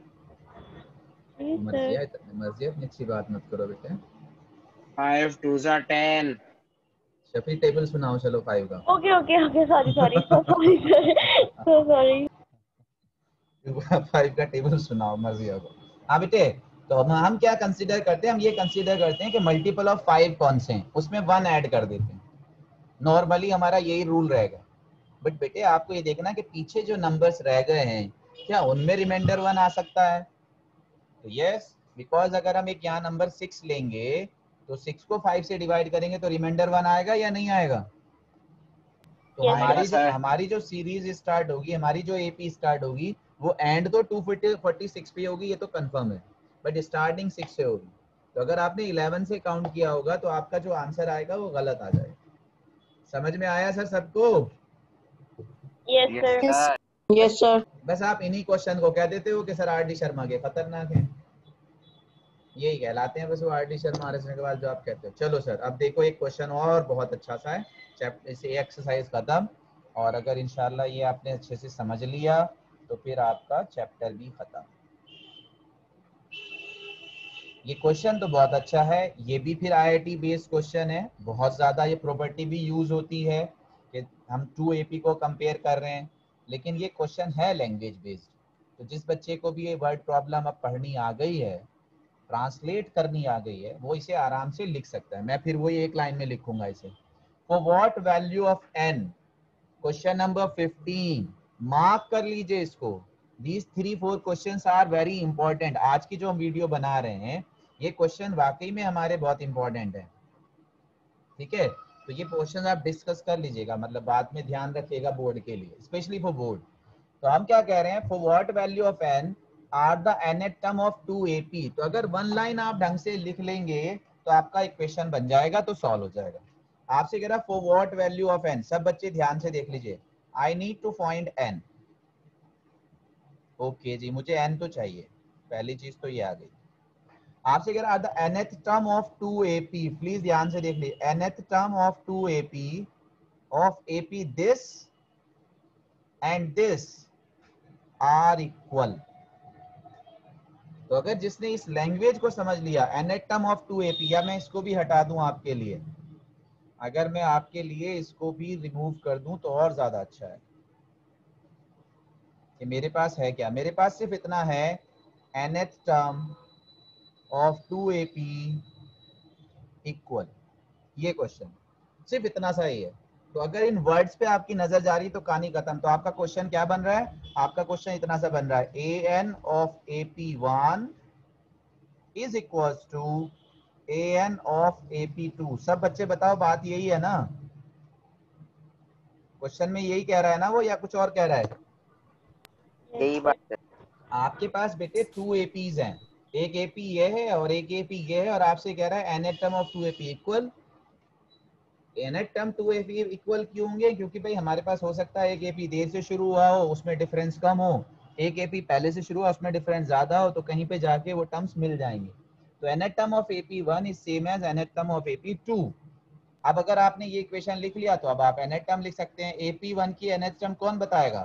जी सर। मर्जिया, मर्जिया इतनी अच्छी बात मत करो बेटे। फाइव टू सा टेन। शफी टेबल सुनाओ चलो फाइव का। Okay okay okay, sorry sorry, so sorry sir, so sorry. Five का टेबल सुनाओ मर्जिया को। हाँ बेटे, तो हम हम क्या कंसीडर करते हैं, हम ये कंसीडर करते हैं कि मल्टीपल ऑफ फाइव कौन से हैं, उसमें वन ऐड कर देते हैं। नॉर्मली हमारा यही रूल रहेगा। बट बेटे आपको ये देखना कि पीछे जो नंबर्स रह गए हैं, क्या उनमें रिमाइंडर वन आ सकता है? तो यस, बिकॉज अगर हम एक यहाँ नंबर सिक्स लेंगे, तो सिक्स को फाइव से डिवाइड करेंगे तो रिमाइंडर वन आएगा या नहीं आएगा? तो यस आएगा हमारी जो सर। हमारी जो सीरीज स्टार्ट होगी, हमारी जो एपी स्टार्ट होगी, वो एंड तो टू फोर्टी सिक्स पे होगी, ये तो कंफर्म है, बट स्टार्टिंग सिक्स से होगी। तो अगर आपने इलेवन से काउंट किया होगा तो आपका जो आंसर आएगा वो गलत आ जाएगा। समझ में आया सर सबको? Yes yes sir. Yes sir. Yes sir. बस आप इन्हीं क्वेश्चन को कह देते हो कि सर आर डी शर्मा के खतरनाक है, यही कहलाते हैं बस वो R D Sharma R S Agarwal जो आप कहते हो। चलो सर, अब देखो एक क्वेश्चन और बहुत अच्छा सा है, चैप्टर से एक्सरसाइज खत्म। और अगर इंशाल्लाह ये आपने अच्छे से समझ लिया तो फिर आपका चैप्टर भी खत्म। ये क्वेश्चन तो बहुत अच्छा है, ये भी फिर आईआईटी बेस्ड क्वेश्चन है। बहुत ज़्यादा ये प्रॉपर्टी भी यूज होती है कि हम टू एपी को कंपेयर कर रहे हैं, लेकिन ये क्वेश्चन है लैंग्वेज बेस्ड। तो जिस बच्चे को भी ये वर्ड प्रॉब्लम अब पढ़नी आ गई है, ट्रांसलेट करनी आ गई है, वो इसे आराम से लिख सकता है। मैं फिर वही एक लाइन में लिखूंगा इसे। For what value of n, question number fifteen, mark कर लीजिए इसको। These three four questions are very important. आज की जो हम वीडियो बना रहे हैं, ये क्वेश्चन वाकई में हमारे बहुत इंपॉर्टेंट है, ठीक है? तो ये क्वेश्चन आप डिस्कस कर लीजिएगा, मतलब बाद में ध्यान रखिएगा बोर्ड के लिए, स्पेशली फॉर बोर्ड। तो हम क्या कह रहे हैं, for what value of n are the nth term of two AP. तो अगर वन लाइन आप ढंग से लिख लेंगे तो आपका इक्वेशन बन जाएगा, तो सॉल्व हो जाएगा। आपसे कह रहा for what value of n, सब बच्चे ध्यान से देख लीजिए। I need to find n. Okay जी, मुझे एन तो चाहिए, पहली चीज तो ये आ गई। आपसे कह रहा the nth term of two AP, please ध्यान से देख लीजिए। nth term of two AP of AP this and this are equal. तो अगर जिसने इस लैंग्वेज को समझ लिया, nth term of two AP, या मैं इसको भी हटा दूं आपके लिए, अगर मैं आपके लिए इसको भी रिमूव कर दूं तो और ज्यादा अच्छा है कि मेरे पास है क्या, मेरे पास सिर्फ इतना है nth term of two A P equal, ये क्वेश्चन सिर्फ इतना सा ही है। तो अगर इन वर्ड्स पे आपकी नजर जा रही तो कहानी खत्म। तो आपका क्वेश्चन क्या बन रहा है? आपका क्वेश्चन इतना सा बन रहा है, a n of a P one is equal to a n of a p two. सब बच्चे बताओ, बात यही है ना? क्वेश्चन में यही कह रहा है ना वो, या कुछ और कह रहा है? यही बात है। आपके पास बेटे टू एपीज हैं, एक एपी ये है और एक एपी ये है, और आपसे कह रहा है nth term of two AP equal. nth term two AP equal क्यों होंगे? क्योंकि भाई हमारे पास हो सकता है एक एपी देर से शुरू हुआ हो, उसमें डिफरेंस कम हो, एक एपी पहले से शुरू हुआ, उसमें डिफरेंस ज्यादा हो, तो कहीं पे जाके वो टर्म्स मिल जाएंगे। तो nth term of AP one is same as nth term of AP two. अब अगर आपने ये इक्वेशन लिख लिया तो अब आप nth टर्म लिख सकते हैं। एपी वन की nth टर्म कौन बताएगा?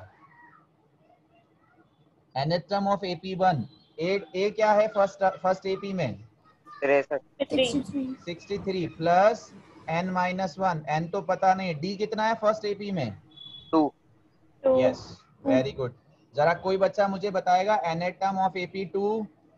nth term of AP one, a a क्या है फर्स्ट फर्स्ट एपी में? तिरसठ। sixty-three. Sixty three plus n minus one, n तो पता नहीं, d कितना है फर्स्ट एपी में? Two. Two. Yes, very good. जरा कोई बच्चा मुझे बताएगा nth term of AP two?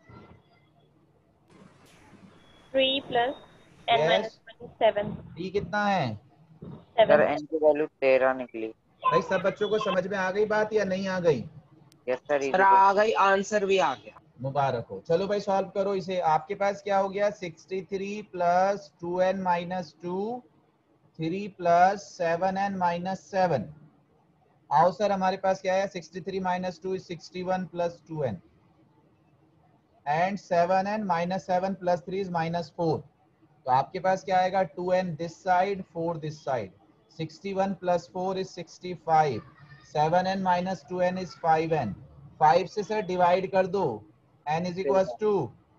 Three plus n Yes. Minus one, seven. d कितना है? सर सेवन। एन की वैल्यू तेरह निकली। भाई सब बच्चों को समझ में आ गई बात या नहीं आ गई? Yes sir. सर आ गई, आंसर भी आ गया। मुबारक हो। चलो भाई सॉल्व करो इसे। आपके पास क्या हो गया? Sixty three plus two n minus two, three plus seven n minus seven. आओ सर, हमारे पास क्या है? Sixty three minus two is sixty one plus two n, and seven n minus seven plus three is minus four. तो आपके पास क्या आएगा? Two n this side, four this side. Sixty one plus four is sixty five, seven n minus two n is five N. Five से sir divide कर दो, n is equals to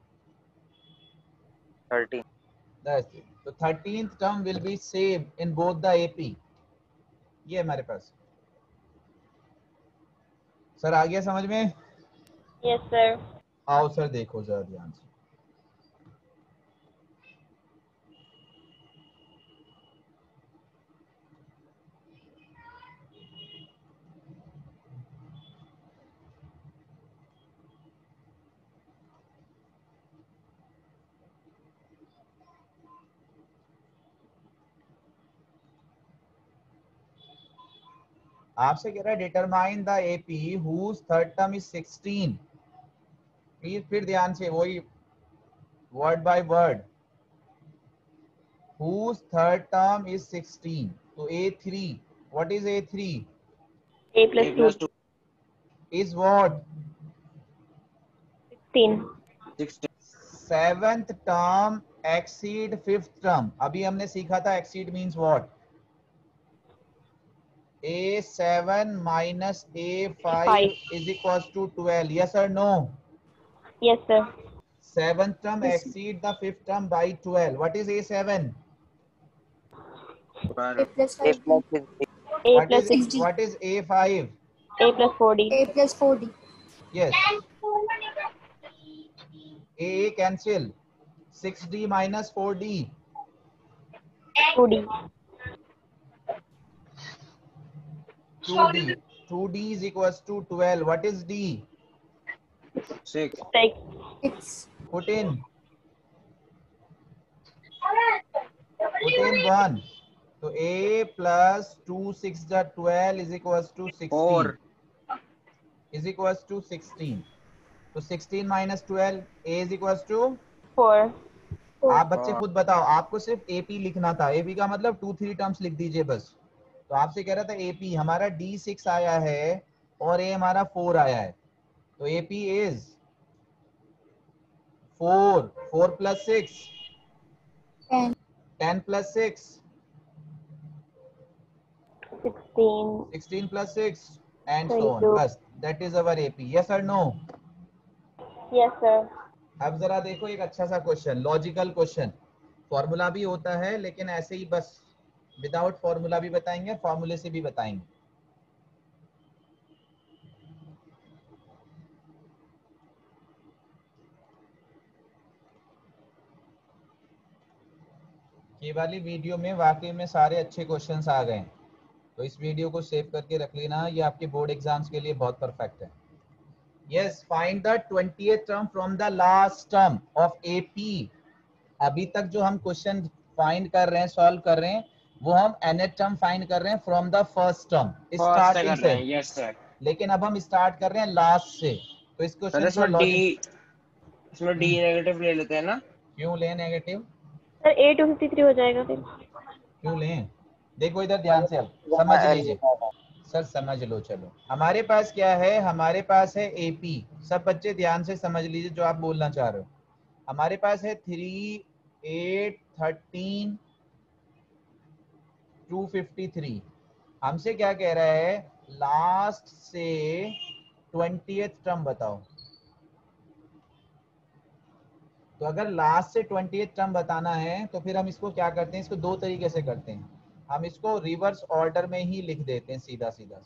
thirteen. that's it. तो thirteenth term will be same in both the A P. ये हमारे पास। Sir आ गया समझ में? Yes sir. आओ सर देखो जरा ध्यान से। आपसे कह रहा है determine the AP whose third term is sixteen. Please फिर ध्यान से वही word by word. Whose third term is sixteen. तो A three, what is A three? A A plus plus two, two is what? Sixteen. Sixteen. Seventh term exceed fifth term. अभी हमने सीखा था exceed means what? A seven minus A five is equal to twelve. Yes और no? Yes sir. Seventh term Yes. Exceed the fifth term by twelve. What is A seven? A plus A five D. Plus A What plus is six, six D. what is A five? A plus four D. A plus four D. Yes. A A cancel. six D minus four D. Two D. two D. two D is equals to twelve. What is D? Six. Six. Six. Put in. Put in one. So A plus two six the twelve is equals to sixteen. Four. Is equals to sixteen. So sixteen minus twelve, A is equals to? Four. Four. आप बच्चे खुद बताओ, आपको सिर्फ AP लिखना था। AP का मतलब टू थ्री टर्म्स लिख दीजिए बस। तो आपसे कह रहा था एपी हमारा डी सिक्स आया है और ए हमारा फोर आया है। तो AP is four, four plus six, Ten. Ten plus six, sixteen. Sixteen plus six and so on. twenty-two. बस that is our AP. Yes और नो? Yes sir. अब जरा देखो एक अच्छा सा क्वेश्चन, लॉजिकल क्वेश्चन। फॉर्मूला भी होता है लेकिन ऐसे ही बस विदाउट फॉर्मूला भी बताएंगे, फॉर्मूले से भी बताएंगे। ये वाली वीडियो में वाकई में सारे अच्छे क्वेश्चंस आ गए हैं, तो इस वीडियो को सेव करके रख लेना, ये आपके बोर्ड एग्जाम्स के लिए बहुत परफेक्ट है। Yes, find the twentieth term from the last term of AP. अभी तक जो हम क्वेश्चन फाइंड कर रहे हैं, सॉल्व कर रहे हैं, वो हम nth टर्म फाइंड कर रहे हैं from the first term, first से स्टार्टिंग कर से। रहे हैं, यस सर। लेकिन अब हम स्टार्ट कर रहे हैं लास्ट से, तो इस सर क्वेश्चन का इसमें डी लॉजिक। इसमें डी नेगेटिव ले लेते हैं ना? क्यों लें negative? Sir A two fifty three हो जाएगा फिर। क्यों लें? देखो इधर ध्यान से, अब समझ लीजिए सर, समझ लो। चलो हमारे पास क्या है, हमारे पास है एपी। सब बच्चे ध्यान से समझ लीजिए जो आप बोलना चाह रहे हो। हमारे पास है three, eight, thirteen, two fifty three. हमसे क्या कह रहा है, लास्ट से ट्वेंटिएथ टर्म बताओ। तो अगर लास्ट से ट्वेंटिएथ टर्म बताना है तो फिर हम इसको क्या करते हैं, इसको दो तरीके से करते हैं। हम इसको रिवर्स ऑर्डर में ही लिख देते हैं, सीधा सीधा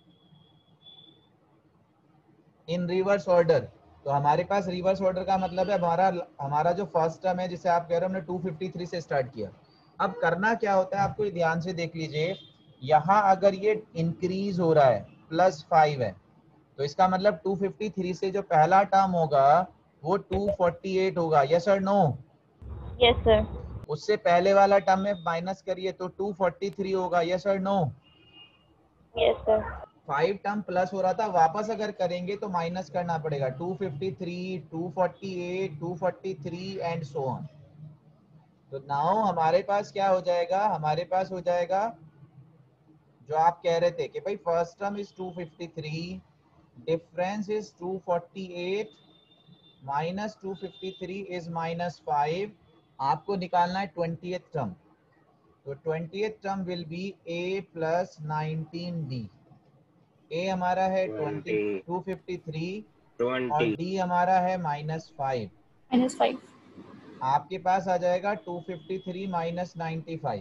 इन रिवर्स ऑर्डर। तो हमारे पास रिवर्स ऑर्डर का मतलब है हमारा हमारा जो फर्स्ट टर्म है, जिसे आप कह रहे हो हमने टू फिफ्टी थ्री से स्टार्ट किया। अब करना क्या होता है, आपको ध्यान से देख लीजिए। यहाँ अगर ये इंक्रीज हो रहा है, प्लस फाइव है, तो इसका मतलब टू फिफ्टी थ्री से जो पहला टर्म होगा वो टू फोर्टी एट होगा। यस और नो? Yes sir. उससे पहले वाला टर्म में माइनस करिए तो टू फोर्टी थ्री होगा। यस और no? Yes sir. Five term plus हो रहा था, वापस अगर करेंगे तो माइनस करना पड़ेगा। Two fifty three, two forty eight, two forty three and so on. तो नाउ हमारे पास क्या हो जाएगा, हमारे पास हो जाएगा जो आप कह रहे थे कि भाई first term is two fifty three, difference is two forty eight, minus two fifty three is minus five. आपको निकालना है ट्वेंटिएथ टर्म। तो twentieth term will be A plus nineteen D. A हमारा है ट्वेंटी टू फिफ्टी थ्री और twenty D हमारा है minus five. Minus five. आपके पास आ जाएगा two fifty three minus ninety five,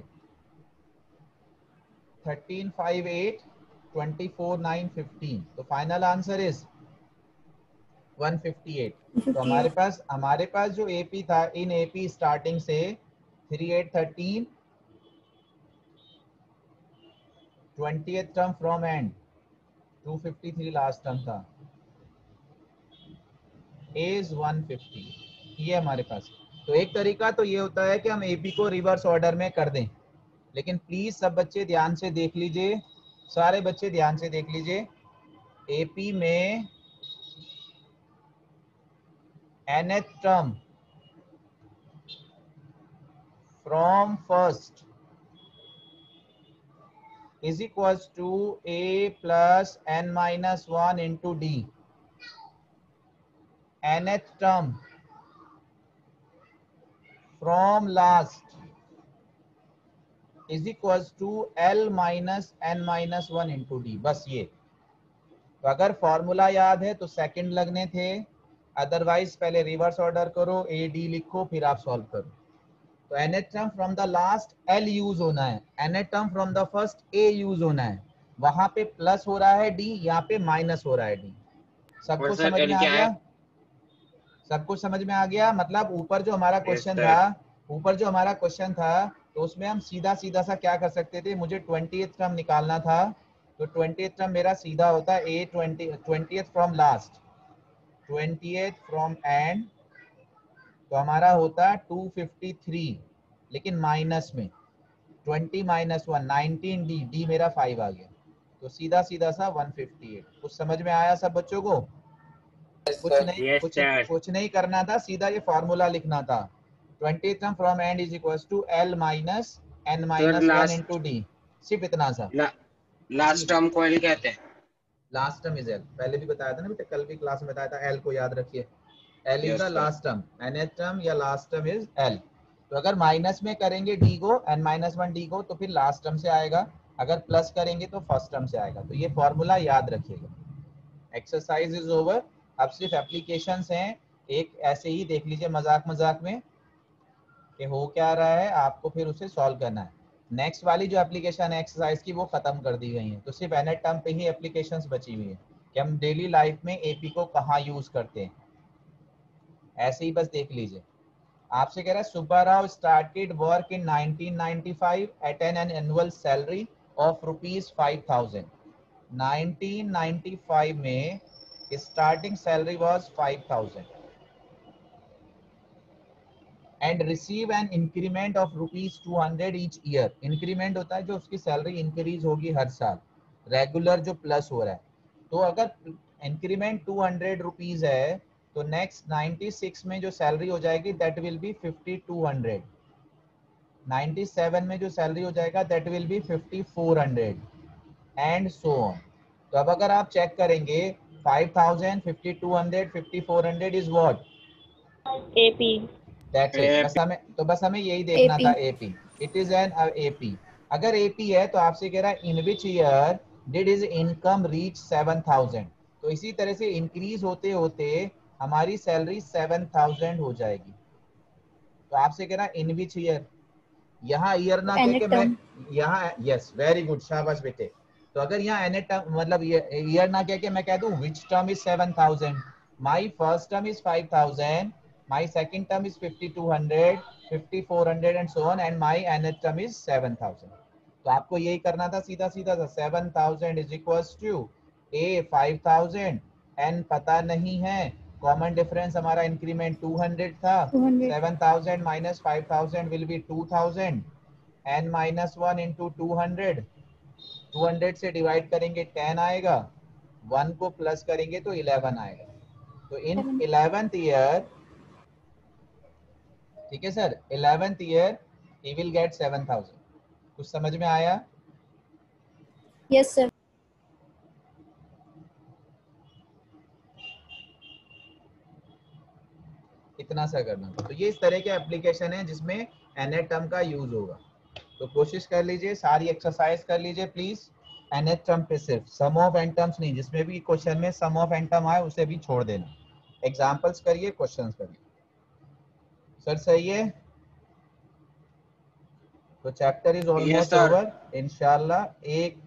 thirteen five eight, twenty four nine fifteen. तो final answer is one fifty eight. तो हमारे पास हमारे पास जो एपी था, इन एपी स्टार्टिंग से three eight thirteen, twentieth term from end, two fifty three last term था, इज वन फिफ्टी। ये हमारे पास। तो एक तरीका तो ये होता है कि हम एपी को रिवर्स ऑर्डर में कर दें, लेकिन प्लीज सब बच्चे ध्यान से देख लीजिए, सारे बच्चे ध्यान से देख लीजिए। एपी में nth term from first is equals to a plus n minus one into d. nth term from last is equals to l minus n minus one into d. बस ये। तो अगर फॉर्मूला याद है तो सेकंड लगने थे, अदरवाइज पहले रिवर्स ऑर्डर करो, ए डी लिखो, फिर आप सॉल्व करो। तो nth term from the last l use होना है, nth term from the first a use होना है। वहां पे प्लस हो रहा है d, यहाँ पे माइनस हो रहा है d। सबको सर समझ एल में आ क्या गया? है? सबको समझ में आ गया? मतलब ऊपर जो हमारा क्वेश्चन था, ऊपर जो हमारा क्वेश्चन था, तो उसमें हम सीधा सीधा सा क्या कर सकते थे, मुझे ट्वेंटिएथ टर्म निकालना था, तो ट्वेंटिएथ टर्म मेरा सीधा होता है A twenty, twentieth from last, twentieth from end, तो हमारा होता है टू फिफ्टी थ्री, लेकिन माइनस में twenty minus one, nineteen D, D मेरा फाइव आ गया। तो सीधा सीधा सा वन फिफ्टी एट। कुछ समझ में आया सब बच्चों को? कुछ नहीं, Yes, कुछ sir. कुछ नहीं करना था, सीधा ये फॉर्मूला लिखना था। Twenty term from end is equal to L minus n minus one last into D. सिर्फ इतना सा। ला, लास्ट टर्म को एल कहते हैं। लास्ट टर्म इज एल, पहले भी बताया था ना बेटा, कल भी क्लास में बताया था, एल को याद रखिए। एल इज Yes, द sir. Last term, nth term या लास्ट टर्म इज एल। तो अगर माइनस में करेंगे डी को, एन माइनस वन डी को, तो फिर लास्ट टर्म से आएगा, अगर प्लस करेंगे तो फर्स्ट टर्म से आएगा। तो ये फॉर्मूला याद रखिएगा। Exercise is over. अब सिर्फ एप्लीकेशंस हैं, एक ऐसे ही देख लीजिए मजाक मजाक में कि हो क्या रहा है, आपको फिर उसे सॉल्व करना है। नेक्स्ट वाली जो एप्लीकेशन है एक्सरसाइज की, वो खत्म कर दी गई है, तो सिर्फ एनएट टर्म पे ही एप्लीकेशंस बची हुई है कि हम डेली लाइफ में एपी को कहाँ यूज करते हैं। ऐसे ही बस देख लीजिए। आपसे कह रहा है Subbarao started work in nineteen ninety five at an annual salary of rupees five thousand. Nineteen ninety five में starting salary was five thousand and receive an increment of rupees two hundred each year. Increment होता है जो उसकी salary increase होगी हर साल, regular जो plus हो रहा है. तो अगर इंक्रीमेंट टू हंड्रेड रुपीज है तो नेक्स्ट नाइंटी सिक्स में जो सैलरी हो जाएगी that will be fifty two hundred. Ninety seven में जो सैलरी हो जाएगा that will be fifty four hundred and so on. तो अब अगर आप चेक करेंगे five thousand, fifty two hundred, fifty four hundred is what? AP. That's it. बस हमें तो बस हमें यही देखना A P. था. AP. It is an AP. अगर एपी है तो आपसे कह रहा है in which year did his income reach seven thousand. तो इसी तरह से इंक्रीज होते होते हमारी सैलरी सेवन थाउजेंड हो जाएगी. तो आपसे कह रहा है इन विच ईयर. यहाँ ईयर ना कह के मैं यहाँ, यस वेरी गुड, शाबाश बेटे. तो अगर यहाँ एन टर्म मतलब ईयर ना कह के मैं कह दूं which term is seven thousand. My first term is five thousand, my second term is fifty-two hundred, fifty-four hundred and so on and my nth term is seven thousand. तो आपको यही करना था सीधा सीधा सा. seven thousand is equals to a five thousand, n पता नहीं है, कॉमन डिफरेंस हमारा इंक्रीमेंट two hundred था. two hundred. seven thousand minus five thousand will be two thousand, n minus one into two hundred. two hundred से divide करेंगे ten आएगा, one को plus करेंगे तो eleven आएगा. तो इन eleventh ईयर, ठीक है sir, eleventh year he will get seven thousand. कुछ समझ में आया? Yes sir. इतना सा करना. तो ये इस तरह के एप्लीकेशन है जिसमें nth टर्म का यूज होगा. तो कोशिश कर लीजिए, सारी एक्सरसाइज कर लीजिए प्लीज. nth टर्म पे सिर्फ, सम ऑफ एन टर्म्स नहीं. जिसमें भी क्वेश्चन में सम ऑफ एन टर्म आए उसे भी छोड़ देना. एग्जांपल्स करिए, क्वेश्चंस करिए. सर सही है? तो चैप्टर इज ऑलमोस्ट ओवर. इंशाल्लाह एक